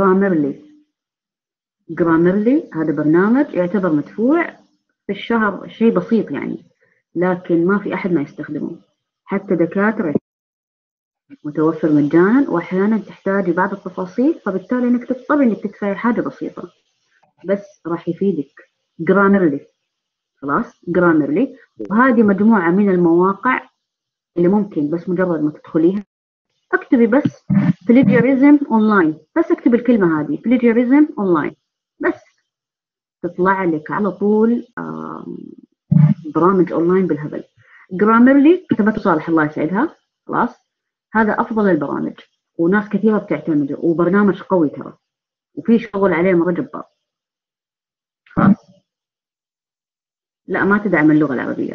جرامرلي. هذا برنامج يعتبر مدفوع في الشهر، شيء بسيط يعني، لكن ما في أحد ما يستخدمه، حتى دكاترة. متوفر مجانا، وأحيانا تحتاجي بعض التفاصيل، فبالتالي إنك تضطر إنك تدفعي حاجة بسيطة، بس راح يفيدك. جرامرلي، خلاص جرامرلي. وهذه مجموعة من المواقع اللي ممكن بس مجرد ما تدخليها اكتبي بس plagiarism online، بس اكتبي الكلمة هذه plagiarism online، بس تطلع لك على طول برامج اونلاين بالهبل. جرامرلي كتبته صالح الله يسعدها، خلاص هذا افضل البرامج، وناس كثيرة بتعتمده، وبرنامج قوي ترى، وفي شغل عليه مرة جبار. خلاص لا، ما تدعم اللغة العربية،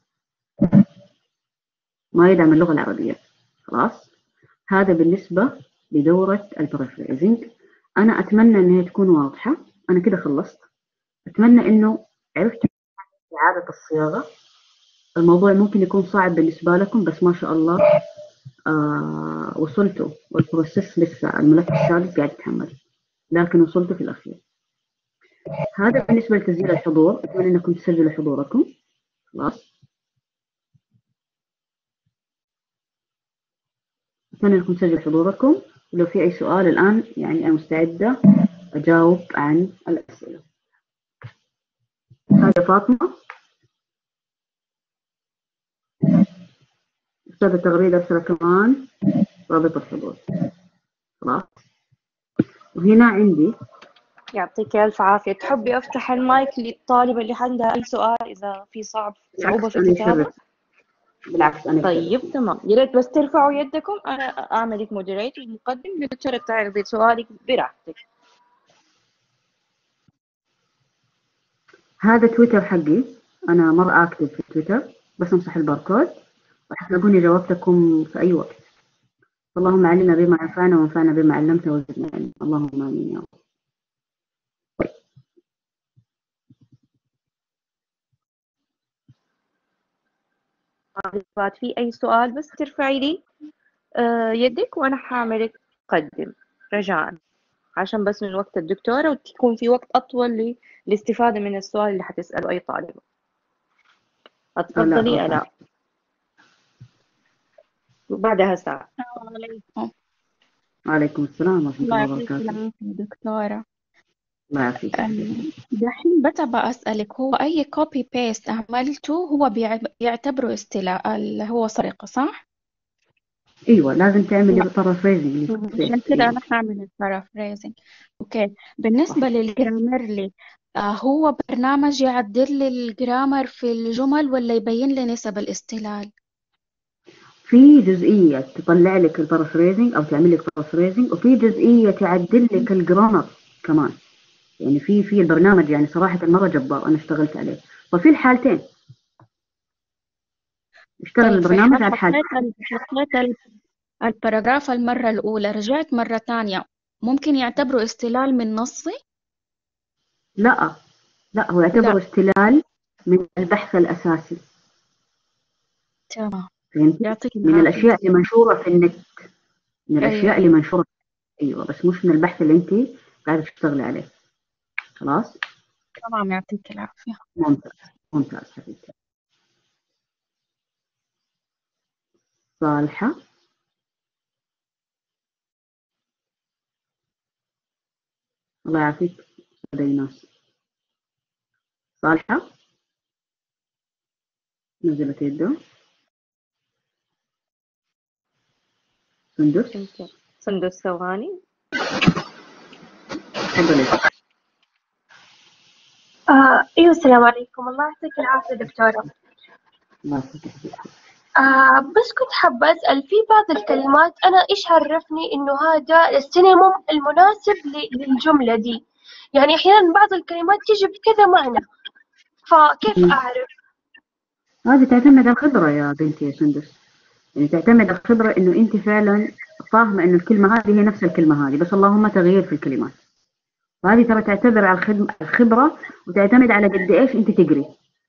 ما يدعم اللغة العربية. خلاص هذا بالنسبة لدورة البارافريزنج. أنا أتمنى أنها تكون واضحة. أنا كده خلصت، أتمنى أنه عرفت إعادة الصياغة. الموضوع ممكن يكون صعب بالنسبة لكم، بس ما شاء الله وصلتوا، والبروسيس لسه الملف السادس قاعد يتحمل، لكن وصلتوا في الأخير. هذا بالنسبة لتسجيل الحضور، أتمنى أنكم تسجلوا حضوركم. خلاص أتمنى أنكم تسجلوا حضوركم، ولو في أي سؤال الآن يعني أنا مستعدة أجاوب عن الأسئلة. هذا فاطمة أستاذة التغريدة، أرسل كمان رابط الحضور. خلاص وهنا عندي يعطيك ألف عافية. تحبي أفتح المايك للطالبة اللي عندها أي سؤال إذا في صعوبة في الكتابة؟ بالعكس أنا طيب تمام، يا ريت بس ترفعوا يدكم، أنا أعمل لك مودريتور مقدم، بتشرف تعرضي سؤالك براحتك. هذا تويتر حقي، أنا مرة أكتب في تويتر، بس أمسح الباركود وحتلاقوني جاوبتكم في أي وقت. اللهم علمنا بما ينفعنا وانفعنا بما علمتنا وزدنا علما، اللهم آمين يا رب. في أي سؤال بس ترفعي لي يدك وأنا حاعملك قدم رجاء، عشان بس من وقت الدكتورة وتكون في وقت أطول للاستفادة من السؤال اللي حتسأله أي طالبة. اتفضلي آلاء، وبعدها ساعة. السلام عليكم. وعليكم السلام ورحمة الله الله يعطيك وبركاته. العافية دكتورة. الله يعافيك. دحين بتبقى أسألك، هو أي كوبي بيست عملته هو بيعتبره استيلاء، اللي هو سرقة، صح؟ أيوة لازم تعملي بارافريزنج. عشان كده أنا هعمل البارافريزنج. أوكي، بالنسبة للجرامرلي هو برنامج يعدل لي الجرامر في الجمل ولا يبين لي نسب الاستلال؟ في جزئية تطلع لك البارافريزنج أو تعمل لك بارافريزنج، وفي جزئية تعدل لك الجرامر كمان. يعني في البرنامج يعني صراحة مرة جبار، أنا اشتغلت عليه، ففي الحالتين. اشتغل طيب البرنامج على الحاجة. حطيت الباراجراف المرة الأولى، رجعت مرة تانية، ممكن يعتبروا استلال من نصي؟ لا لا، هو لا. يعتبر استلال من البحث الأساسي. تمام. فهمتي؟ يعطيك من العافية. الأشياء اللي منشورة في النت، من أيوة الأشياء اللي أيوة. منشورة. أيوة، بس مش من البحث اللي أنت قاعدة تشتغلي عليه. خلاص. تمام، يعطيك العافية. ممتاز. ممتاز حبيبتي. صالحة. الله يعافيك. ديناس. صالحة نزلت يده. سندس. يمكن سندس ثواني. تفضلي. أيوة، السلام عليكم، الله يعطيك العافية دكتورة. الله يعافيك. بس كنت حابة أسأل في بعض الكلمات، أنا إيش عرفني إنه هذا السينونيم المناسب للجملة دي؟ يعني أحيانا بعض الكلمات تيجي بكذا معنى، فكيف أعرف؟ هذه تعتمد على الخبرة يا بنتي يا سندس، يعني تعتمد على الخبرة إنه أنت فعلا فاهمة إنه الكلمة هذه هي نفس الكلمة هذه، بس اللهم تغيير في الكلمات. وهذه ترى تعتبر على الخبرة، وتعتمد على قد إيش أنت تقري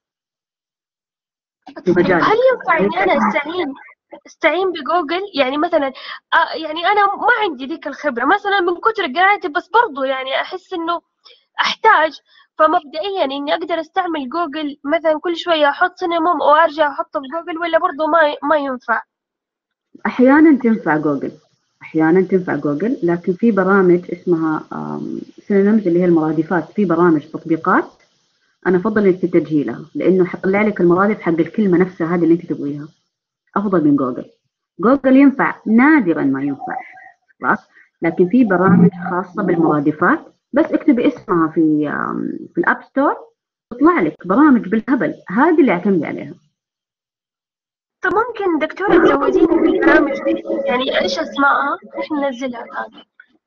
في مجالك. هل ينفع إني أنا أستعين بجوجل؟ يعني مثلا يعني أنا ما عندي ذيك الخبرة مثلا من كتر قراءتي، بس برضو يعني أحس إنه أحتاج. فمبدئيا إني أقدر أستعمل جوجل مثلا كل شوية أحط سينموم وأرجع أحطه في جوجل، ولا برضو ما ينفع؟ أحيانا تنفع جوجل، أحيانا تنفع جوجل، لكن في برامج اسمها سينونيمز اللي هي المرادفات، في برامج تطبيقات أنا أفضل إنك تتجهيلها، لأنه حيطلع لك المرادف حق الكلمة نفسها هذه اللي أنت تبغيها، أفضل من جوجل. جوجل ينفع نادرا ما ينفع، خلاص. لكن في برامج خاصة بالمرادفات، بس اكتبي اسمها في الأب ستور تطلع لك برامج بالهبل، هذه اللي اعتمدي عليها. طب ممكن دكتورة تزوديني بالبرامج دي؟ يعني إيش أسمائها؟ إيش ننزلها الآن؟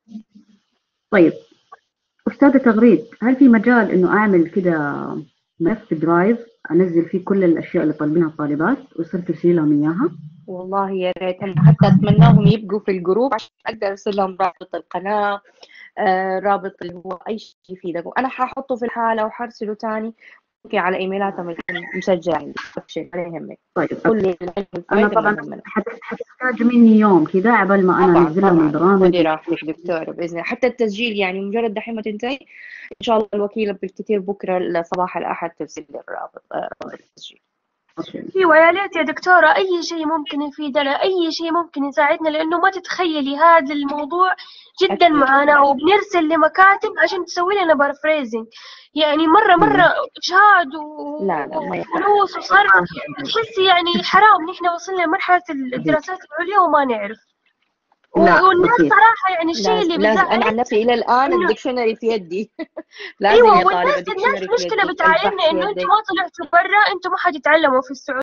طيب أستاذة تغريد، هل في مجال إنه أعمل كده ملف درايف أنزل فيه كل الأشياء اللي طالبينها الطالبات ويصير ترسلي لهم إياها؟ والله يا ريت، أنا حتى أتمناهم يبقوا في الجروب عشان أقدر أرسل لهم رابط القناة، رابط اللي هو أي شيء يفيدك، وأنا ححطه في الحالة وحرسله تاني ممكن على إيميلاتهم يكون مسجل عندي، أبشر ولا يهمك. طيب كل العلم أنا والفائدة ما طبعا يهمنا. حتحتاج مني يوم كده عبال ما أنا طبعا أنزل لهم طبعا البرامج. خذي راحتك دكتورة بإذن الله، حتى التسجيل يعني مجرد دحين ما تنتهي إن شاء الله الوكيلة بالكثير بكرة صباح الأحد ترسل لي رابط التسجيل. أيوة يا ليت يا دكتورة، أي شيء ممكن يفيدنا، أي شيء ممكن يساعدنا، لأنه ما تتخيلي هذا الموضوع جدا أكيد. معاناة، وبنرسل لمكاتب عشان تسوي لنا بارفريزنج، يعني مرة إجهاد لا لا ما ينفع. وفلوس وصرف. تحسي يعني حرام نحن وصلنا لمرحلة الدراسات العليا وما نعرف. لا والناس بسيط. صراحة يعني الشيء اللي لازم أنا عن بيزعل نفسي إلى الآن إنه الدكشنري في يدي لازم أيوة، يا طالبة والناس دكشنري في مشكلة يدك، بتعايرنا البحث في إنه أنتم يدك. ما طلعتوا برا، أنتم ما حتتعلموا في السعودية.